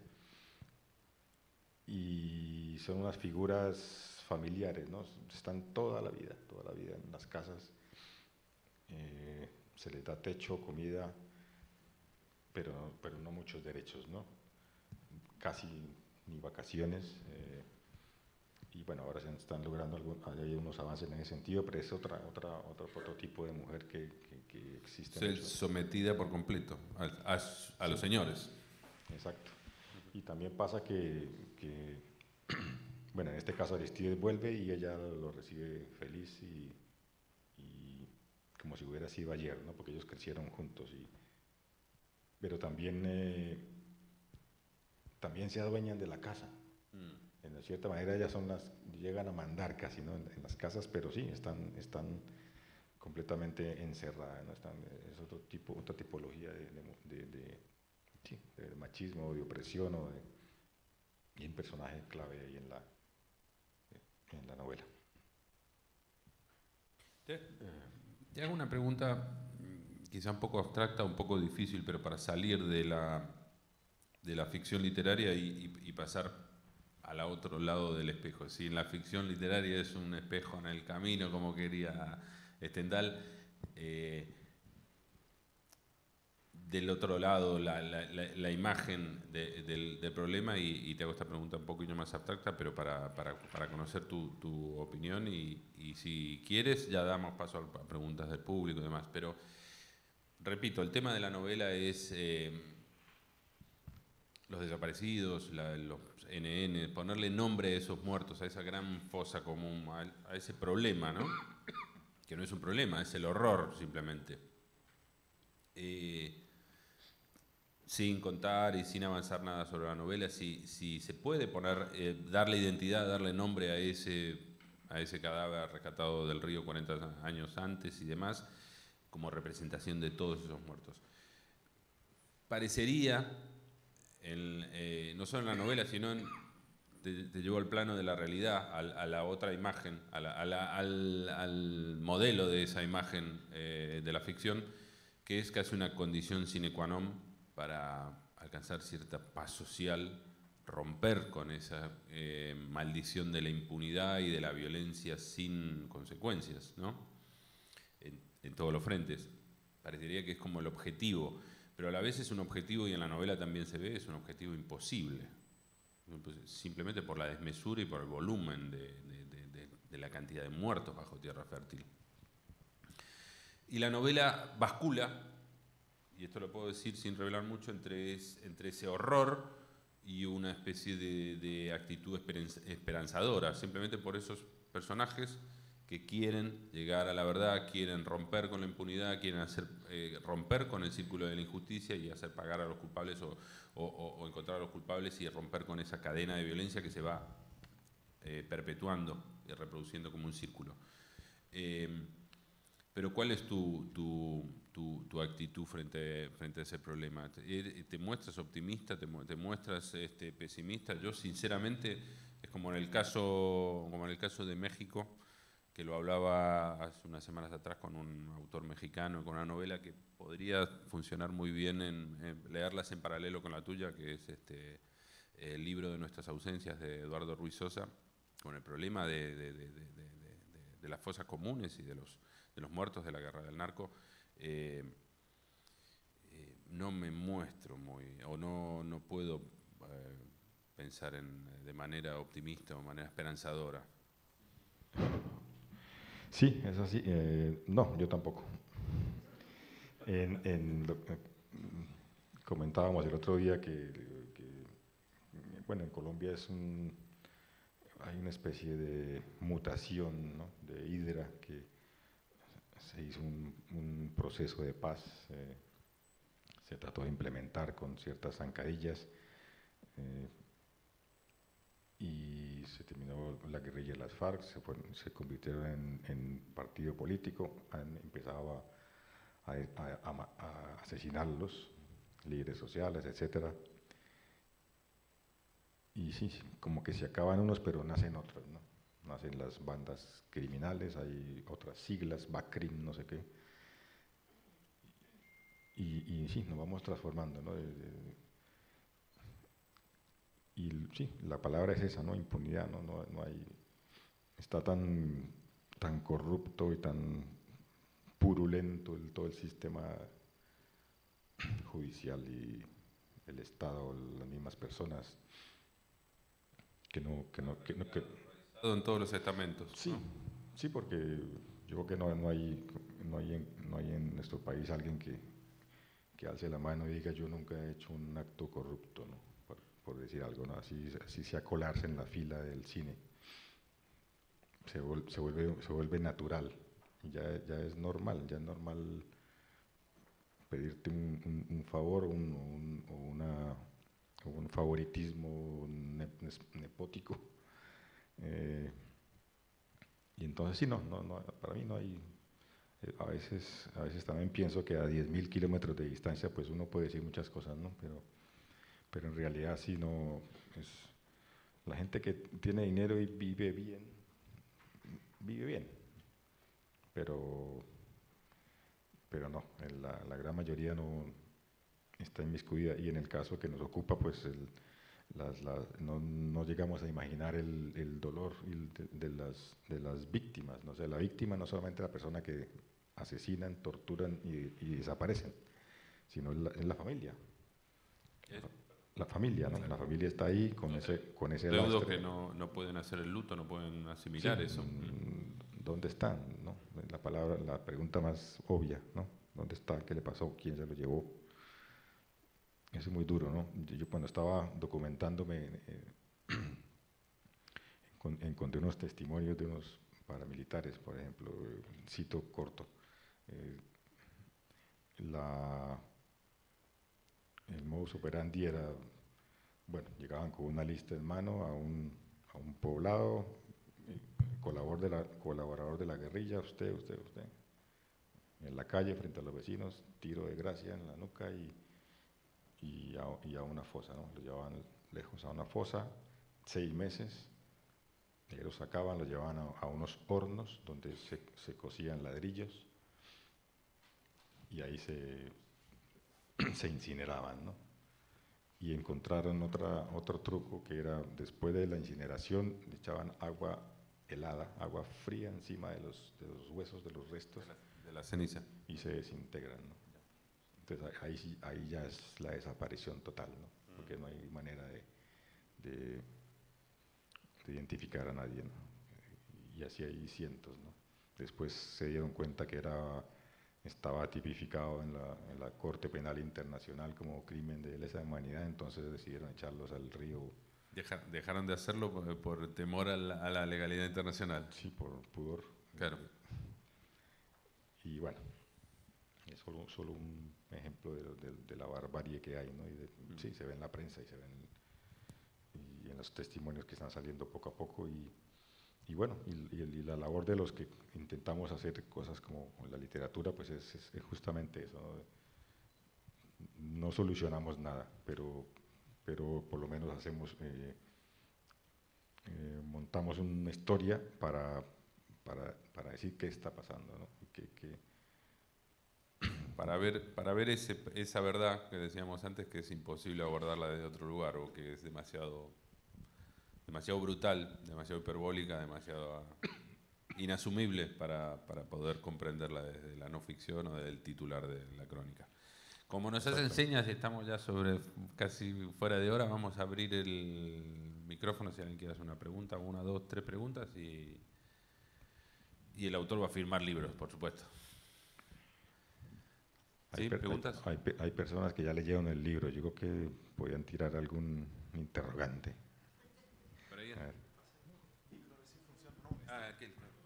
Y son unas figuras familiares, ¿no? Están toda la vida en las casas, se les da techo, comida, pero no muchos derechos, ¿no? Casi ni vacaciones. Y bueno, ahora se están logrando hay unos avances en ese sentido, pero es otro tipo de mujer que existe. Sometida por completo a los señores. Exacto. Y también pasa que bueno, en este caso Aristides vuelve y ella lo recibe feliz y como si hubiera sido ayer, ¿no? Porque ellos crecieron juntos. Pero también se adueñan de la casa. En cierta manera ellas llegan a mandar casi, ¿no? en las casas, pero sí, están completamente encerradas, ¿no? Es otra tipología de machismo, de opresión, y un personaje clave ahí en la novela. Te hago una pregunta quizá un poco abstracta, un poco difícil, pero para salir de la ficción literaria y pasar al otro lado del espejo. Si en la ficción literaria es un espejo en el camino, como quería Stendhal, del otro lado la imagen del problema, y te hago esta pregunta un poquito más abstracta, pero para conocer tu opinión, y si quieres ya damos paso a preguntas del público y demás. Pero repito, el tema de la novela es los desaparecidos, los NN, ponerle nombre a esos muertos, a esa gran fosa común, a ese problema, ¿no? Que no es un problema, es el horror simplemente. Sin contar y sin avanzar nada sobre la novela, si se puede darle identidad, darle nombre a ese cadáver rescatado del río 40 años antes y demás, como representación de todos esos muertos. Parecería, no solo en la novela, sino te llevó al plano de la realidad, a la otra imagen, al modelo de esa imagen de la ficción, que es casi una condición sine qua non para alcanzar cierta paz social, romper con esa maldición de la impunidad y de la violencia sin consecuencias, ¿no? En todos los frentes. Parecería que es como el objetivo, pero a la vez es un objetivo, y en la novela también se ve, es un objetivo imposible, simplemente por la desmesura y por el volumen de la cantidad de muertos bajo tierra fértil. Y la novela bascula, y esto lo puedo decir sin revelar mucho, entre ese horror y una especie de actitud esperanzadora, simplemente por esos personajes que quieren llegar a la verdad, quieren romper con la impunidad, quieren romper con el círculo de la injusticia y hacer pagar a los culpables o encontrar a los culpables y romper con esa cadena de violencia que se va perpetuando y reproduciendo como un círculo. Pero ¿cuál es tu actitud frente a ese problema? ¿Te muestras optimista? ¿Te muestras pesimista? Yo sinceramente, es como en el caso de México, que lo hablaba hace unas semanas atrás con un autor mexicano, con una novela que podría funcionar muy bien en leerlas en paralelo con la tuya, que es el libro de Nuestras ausencias, de Eduardo Ruiz Sosa, con el problema de las fosas comunes y de los muertos de la guerra del narco. No me muestro no puedo pensar de manera optimista o manera esperanzadora. Sí, es así. No, yo tampoco. Comentábamos el otro día que bueno, en Colombia hay una especie de mutación, ¿no? De hidra, que se hizo un proceso de paz, se trató de implementar con ciertas zancadillas, y se terminó la guerrilla de las FARC, se convirtieron en partido político, han empezado a asesinarlos, líderes sociales, etcétera. Y sí, como que se acaban unos, pero nacen otros, ¿no? Nacen las bandas criminales, hay otras siglas, BACRIM, no sé qué. Y sí, nos vamos transformando, ¿no? Y sí, la palabra es esa, ¿no? Impunidad, ¿no? No hay, está tan corrupto y tan purulento todo el sistema judicial y el Estado, las mismas personas, en todos los estamentos. Sí, ¿no? sí, porque yo creo que no hay en nuestro país alguien que alce la mano y diga yo nunca he hecho un acto corrupto, ¿no? Por decir algo, ¿no? Así sea colarse en la fila del cine. Se vuelve natural, ya es normal pedirte un favor o un favoritismo nepótico. Y entonces sí, para mí no hay, a veces también pienso que a 10.000 kilómetros de distancia pues uno puede decir muchas cosas, ¿no? Pero en realidad sí no, es la gente que tiene dinero y vive bien, pero no, la gran mayoría no está inmiscuida, y en el caso que nos ocupa pues no llegamos a imaginar el dolor de las víctimas, ¿no? O sea, la víctima no solamente la persona que asesinan, torturan y desaparecen, sino es la familia. La familia, ¿no? La familia está ahí con ese deudos lastre. que no pueden hacer el luto, no pueden asimilar Sí, eso. ¿Dónde están? ¿No? La pregunta más obvia, ¿no? ¿Dónde está? ¿Qué le pasó? ¿Quién se lo llevó? Eso es muy duro, ¿no? Yo cuando estaba documentándome encontré unos testimonios de unos paramilitares, por ejemplo, cito corto. El modus operandi era, bueno, llegaban con una lista en mano a un poblado, colaborador de la guerrilla, usted, en la calle frente a los vecinos, tiro de gracia en la nuca y a una fosa, ¿no? Lo llevaban lejos a una fosa, 6 meses, los sacaban, los llevaban a unos hornos donde se cocían ladrillos y ahí se incineraban, ¿no? Y encontraron otro truco que era, después de la incineración, le echaban agua helada, agua fría encima de los huesos, de los restos. De la ceniza. Y se desintegran, ¿no? Entonces ahí ya es la desaparición total, ¿no? Porque no hay manera de identificar a nadie, ¿no? Y así hay cientos, ¿no? Después se dieron cuenta que estaba tipificado en la Corte Penal Internacional como crimen de lesa humanidad, entonces decidieron echarlos al río. Dejaron de hacerlo por temor a la legalidad internacional. Sí, por pudor. Claro. Y bueno, es solo un ejemplo de la barbarie que hay, ¿no? Sí, se ve en la prensa y se ven y en los testimonios que están saliendo poco a poco, y bueno, y la labor de los que intentamos hacer cosas como la literatura, pues es justamente eso, ¿no? No solucionamos nada, pero por lo menos hacemos, montamos una historia para decir qué está pasando, ¿no? Para ver esa verdad que decíamos antes, que es imposible abordarla desde otro lugar, o que es demasiado brutal, demasiado hiperbólica, demasiado inasumible para poder comprenderla desde la no ficción o desde el titular de la crónica. Como nos hacen señas y estamos ya casi fuera de hora, vamos a abrir el micrófono si alguien quiere hacer una pregunta, 1, 2, 3 preguntas, y el autor va a firmar libros, por supuesto. ¿Sí? ¿Preguntas? Hay personas que ya leyeron el libro, yo creo que podían tirar algún interrogante. A ver. Aquí.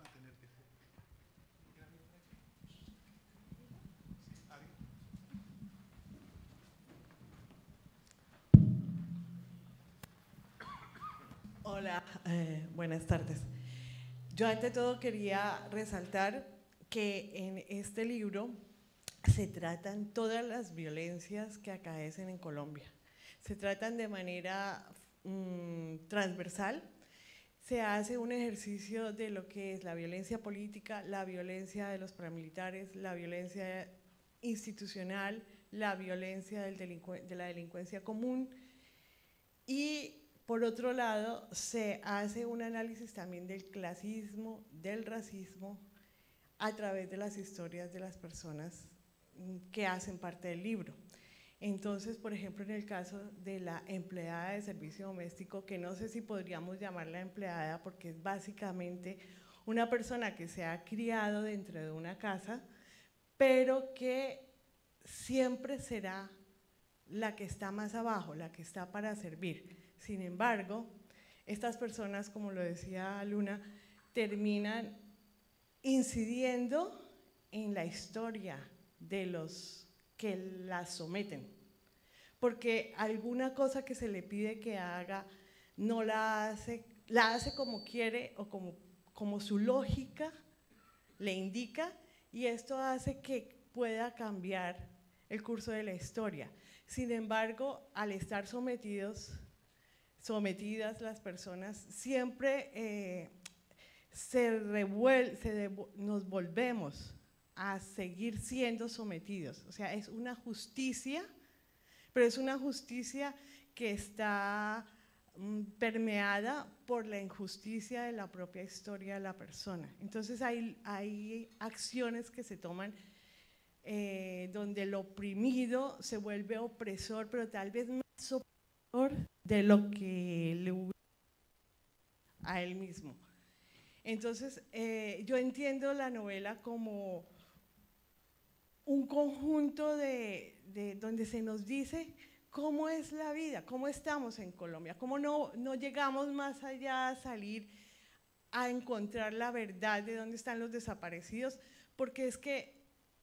Hola, buenas tardes. Yo ante todo quería resaltar que en este libro se tratan todas las violencias que acaecen en Colombia. Se tratan de manera transversal. Se hace un ejercicio de lo que es la violencia política, la violencia de los paramilitares, la violencia institucional, la violencia de la delincuencia común, y por otro lado se hace un análisis también del clasismo, del racismo, a través de las historias de las personas que hacen parte del libro. Entonces, por ejemplo, en el caso de la empleada de servicio doméstico, que no sé si podríamos llamarla empleada porque es básicamente una persona que se ha criado dentro de una casa, pero que siempre será la que está más abajo, la que está para servir. Sin embargo, estas personas, como lo decía Luna, terminan incidiendo en la historia de los que la someten, porque alguna cosa que se le pide que haga no la hace como quiere o como su lógica le indica, y esto hace que pueda cambiar el curso de la historia. Sin embargo, al estar sometidas las personas, siempre nos volvemos a seguir siendo sometidos. O sea, es una justicia, pero es una justicia que está permeada por la injusticia de la propia historia de la persona. Entonces hay acciones que se toman donde el oprimido se vuelve opresor, pero tal vez más opresor de lo que le hubiera a él mismo. Entonces, yo entiendo la novela como un conjunto donde se nos dice cómo es la vida, cómo estamos en Colombia, cómo no llegamos más allá a salir a encontrar la verdad de dónde están los desaparecidos, porque es que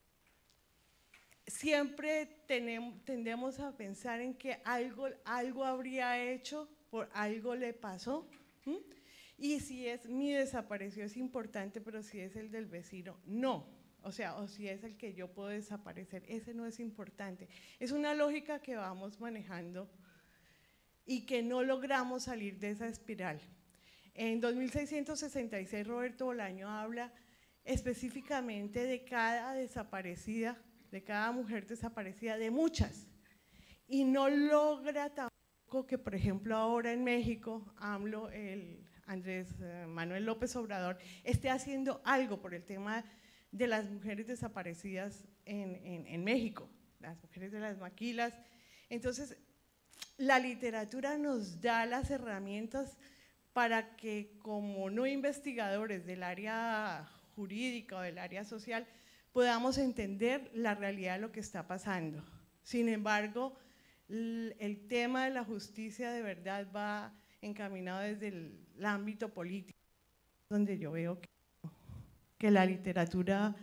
siempre tendemos a pensar en que algo habría hecho, por algo le pasó, y si es mi desaparecido es importante, pero si es el del vecino, no. O sea, o si es el que yo puedo desaparecer, ese no es importante. Es una lógica que vamos manejando y que no logramos salir de esa espiral. En 2666 Roberto Bolaño habla específicamente de cada desaparecida, de cada mujer desaparecida, de muchas, y no logra tampoco que, por ejemplo, ahora en México, Andrés Manuel López Obrador esté haciendo algo por el tema de las mujeres desaparecidas en México, las mujeres de las maquilas. Entonces, la literatura nos da las herramientas para que, como no investigadores del área jurídica o del área social, podamos entender la realidad de lo que está pasando. Sin embargo, el tema de la justicia de verdad va encaminado desde el ámbito político, donde yo veo que la literatura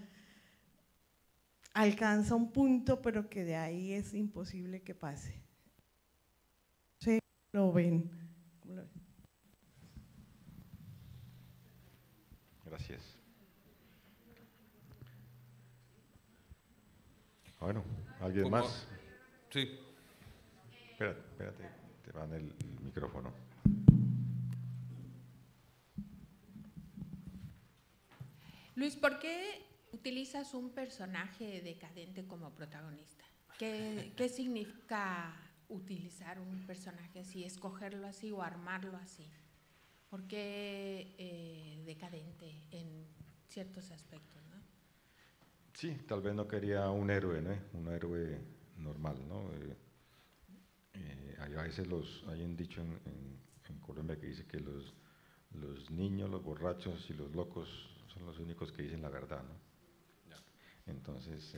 alcanza un punto, pero que de ahí es imposible que pase. ¿Sí? ¿Lo ven? Gracias. Bueno, ¿alguien más? Sí. Espérate, te van el micrófono. Luis, ¿por qué utilizas un personaje decadente como protagonista? ¿Qué significa utilizar un personaje así, escogerlo así o armarlo así? ¿Por qué decadente en ciertos aspectos, ¿no? Sí, tal vez no quería un héroe, ¿no? Un héroe normal, ¿no? Hay a veces hay un dicho en Colombia que dice que los niños, los borrachos y los locos son los únicos que dicen la verdad, ¿no? Entonces,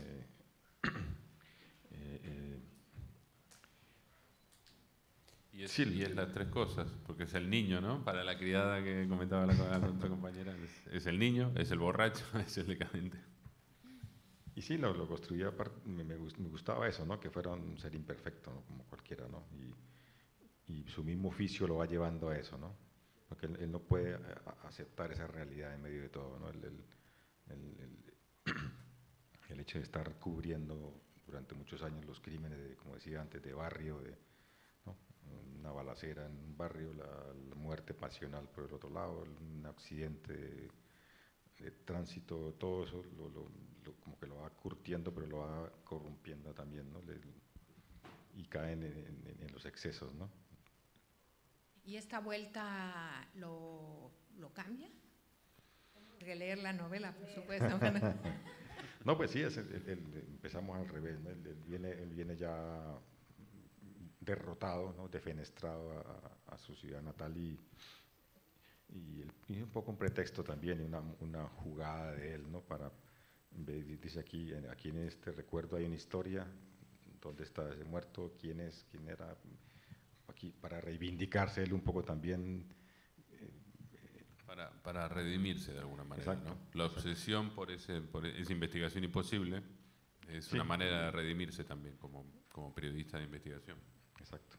y es sí, las tres cosas, porque es el niño, ¿no? Para la criada que comentaba la otra compañera, es el niño, es el borracho, es el decadente. Y sí, lo construía, me gustaba eso, ¿no? Que fuera un ser imperfecto, ¿no? Como cualquiera, ¿no? Y su mismo oficio lo va llevando a eso, ¿no? Porque él no puede aceptar esa realidad en medio de todo, ¿no? El hecho de estar cubriendo durante muchos años los crímenes, como decía antes, de barrio, ¿no? Una balacera en un barrio, la muerte pasional por el otro lado, un accidente de tránsito, todo eso como que lo va curtiendo, pero lo va corrompiendo también, ¿no? Y caen en los excesos, ¿no? ¿Y esta vuelta lo cambia? releer la novela, por supuesto. No, pues sí, empezamos al revés, ¿no? Él viene ya derrotado, ¿no? Defenestrado a su ciudad natal y un poco un pretexto también, una jugada de él, ¿no? Dice aquí en este recuerdo hay una historia, ¿dónde está ese muerto? ¿Quién era? Aquí, para reivindicarse él un poco también. Para redimirse de alguna manera, Exacto, ¿no? La obsesión por esa investigación imposible es una manera de redimirse también como periodista de investigación. Exacto.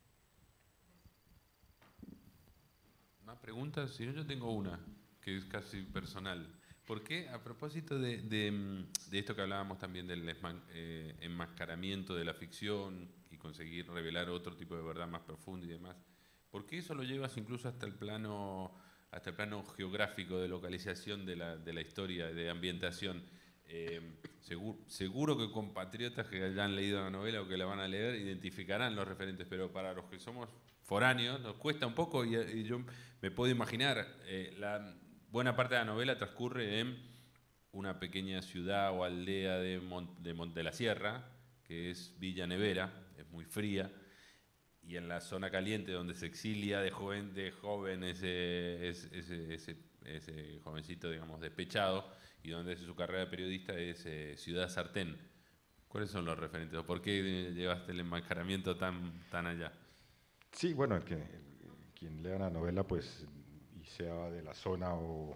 ¿Más preguntas? Si no, yo tengo una, que es casi personal. ¿Por qué, a propósito de esto que hablábamos también del enmascaramiento de la ficción y conseguir revelar otro tipo de verdad más profunda y demás, por qué eso lo llevas incluso hasta el plano geográfico de localización de la historia, de ambientación? Seguro que compatriotas que hayan leído la novela o que la van a leer identificarán los referentes, pero para los que somos foráneos nos cuesta un poco y yo me puedo imaginar, la buena parte de la novela transcurre en una pequeña ciudad o aldea de Monte la Sierra, que es Villa Nevera, es muy fría, y en la zona caliente donde se exilia de joven ese jovencito, digamos, despechado, y donde hace su carrera de periodista es Ciudad Sartén. ¿Cuáles son los referentes? ¿Por qué llevaste el enmascaramiento tan allá? Sí, bueno, quien lea la novela, pues, y sea de la zona o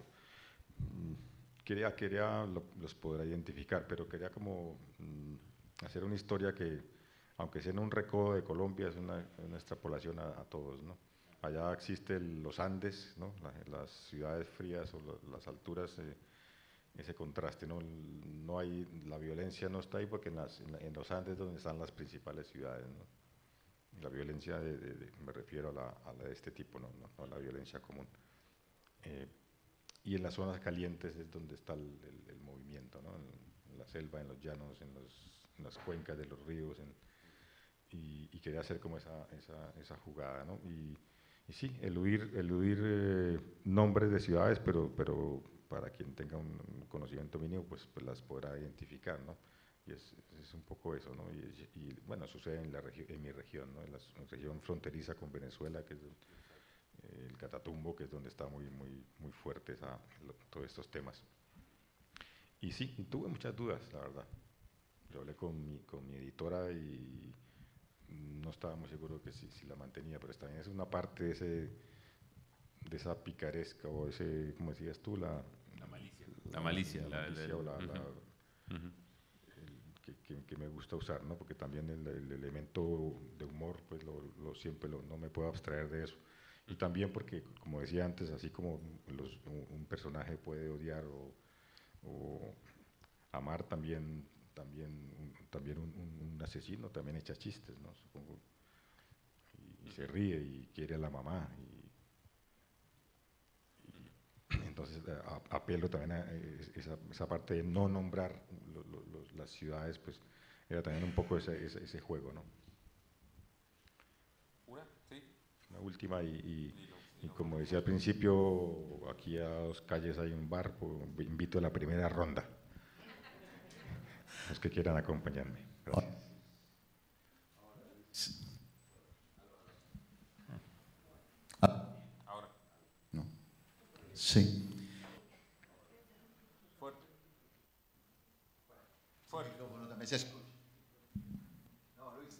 los podrá identificar, pero quería como hacer una historia que, aunque sea en un recodo de Colombia, es una extrapolación a todos, ¿no? Allá existen los Andes, ¿no? Las ciudades frías o las alturas, ese contraste, ¿no? La violencia no está ahí porque en los Andes es donde están las principales ciudades, ¿no? La violencia, me refiero a la de este tipo, no a la violencia común. Y en las zonas calientes es donde está el movimiento, ¿no? En la selva, en los llanos, en las cuencas de los ríos, y quería hacer como esa jugada, ¿no? Y sí, eludir nombres de ciudades, pero para quien tenga un conocimiento mínimo, pues las podrá identificar, ¿no? Y es un poco eso, ¿no? Y bueno, sucede en mi región, ¿no? En la región fronteriza con Venezuela, que es el Catatumbo, que es donde está muy fuerte todos estos temas. Y sí, tuve muchas dudas, la verdad. Yo hablé con mi editora y no estaba muy seguro que si la mantenía, pero también es una parte de esa picaresca o ese, ¿cómo decías tú? La malicia. La malicia que me gusta usar, ¿no? Porque también el elemento de humor, pues siempre no me puedo abstraer de eso. Y también porque, como decía antes, así como un personaje puede odiar o amar, también un asesino también echa chistes, ¿no? Supongo. Y se ríe y quiere a la mamá. Entonces apelo también a esa parte de no nombrar las ciudades, pues era también un poco ese juego, ¿no? Una última y como decía al principio, aquí a 2 calles hay un bar, pues invito a la primera ronda. Los que quieran acompañarme. Gracias. Ahora. No. Sí. Fuerte. También se escucha. No, Luis,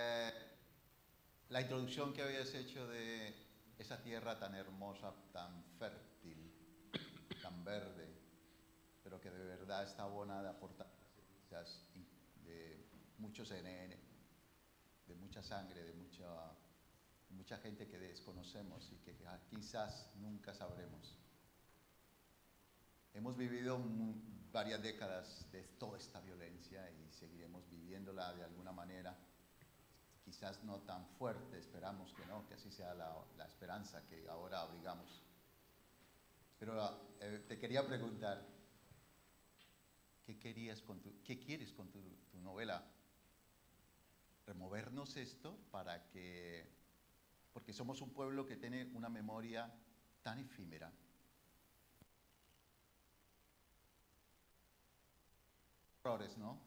la introducción que habías hecho de esa tierra tan hermosa, tan fértil, tan verde, pero que de verdad está abonada de aportar semillas de mucho CNN, de mucha sangre, de mucha gente que desconocemos y que quizás nunca sabremos. Hemos vivido varias décadas de toda esta violencia y seguiremos viviéndola de alguna manera, quizás no tan fuerte, esperamos que no, que así sea la esperanza que ahora abrigamos. Pero te quería preguntar, ¿qué quieres con tu novela? ¿Removernos esto porque somos un pueblo que tiene una memoria tan efímera, errores, ¿no?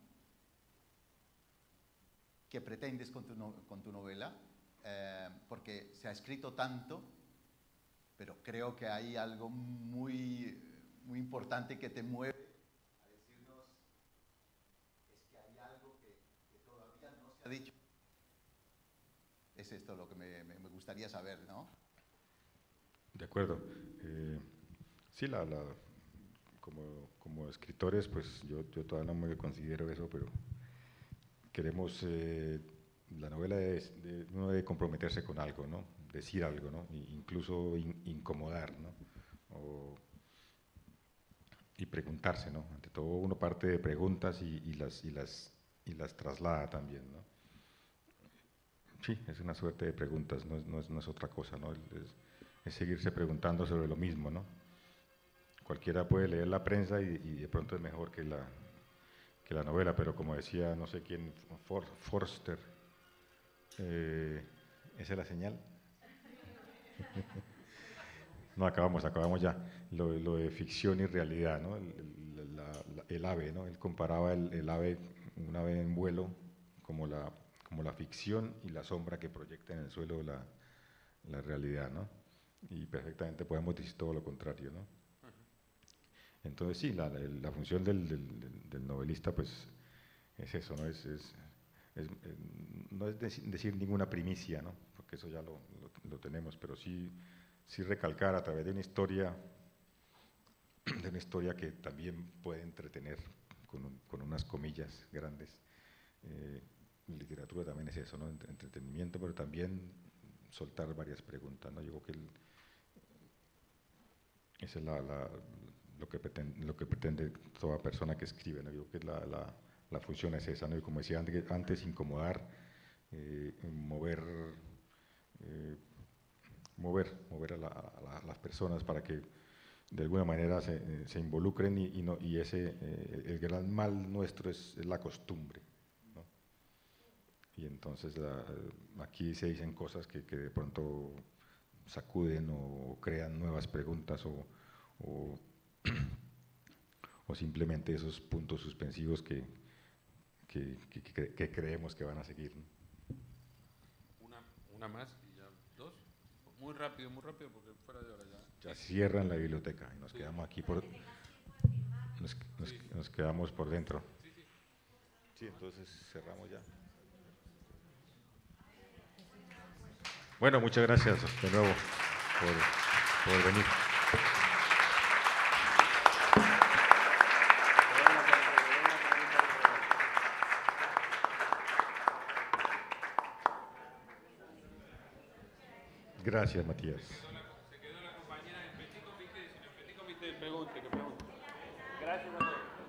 ¿Qué pretendes con tu novela? Porque se ha escrito tanto, pero creo que hay algo muy, muy importante que te mueve a decirnos, es que hay algo que todavía no se ha dicho. Es esto lo que me gustaría saber, ¿no? De acuerdo. Sí, como escritores, pues yo todavía no me considero eso, pero queremos, la novela uno debe comprometerse con algo, ¿no? Decir algo, ¿no? Incluso incomodar, ¿no? Y preguntarse, ¿no? Ante todo uno parte de preguntas y las traslada también, ¿no? Sí, es una suerte de preguntas, no es otra cosa, ¿no? Es seguirse preguntando sobre lo mismo, ¿no? Cualquiera puede leer la prensa y de pronto es mejor que la novela, pero como decía no sé quién, Forster, ¿esa es la señal? No, acabamos ya. Lo de ficción y realidad, ¿no? El ave, ¿no? Él comparaba el ave, un ave en vuelo, como la ficción y la sombra que proyecta en el suelo la realidad, ¿no? Y perfectamente podemos decir todo lo contrario, ¿no? Entonces sí, la función del novelista pues es eso, ¿no? No es decir ninguna primicia, ¿no? Porque eso ya lo tenemos, pero sí recalcar a través de una historia que también puede entretener con unas comillas grandes. Literatura también es eso, ¿no? Entretenimiento, pero también soltar varias preguntas, ¿no? Yo creo que esa es lo que pretende toda persona que escribe, ¿no? Yo creo que la función es esa, ¿no? Y como decía antes, incomodar, mover a las personas para que de alguna manera se involucren y el gran mal nuestro es la costumbre, ¿no? Y entonces aquí se dicen cosas que de pronto sacuden o crean nuevas preguntas o simplemente esos puntos suspensivos que creemos que van a seguir, ¿no? Una más y ya dos. Muy rápido, porque fuera de hora ya. Ya cierran la biblioteca y nos quedamos aquí nos quedamos por dentro. Sí, entonces cerramos ya. Bueno, muchas gracias de nuevo por venir. Gracias, Matías. Se quedó la compañera del Petit Comité, si el Petit Comité pregunte, que pregunte. Gracias a todos.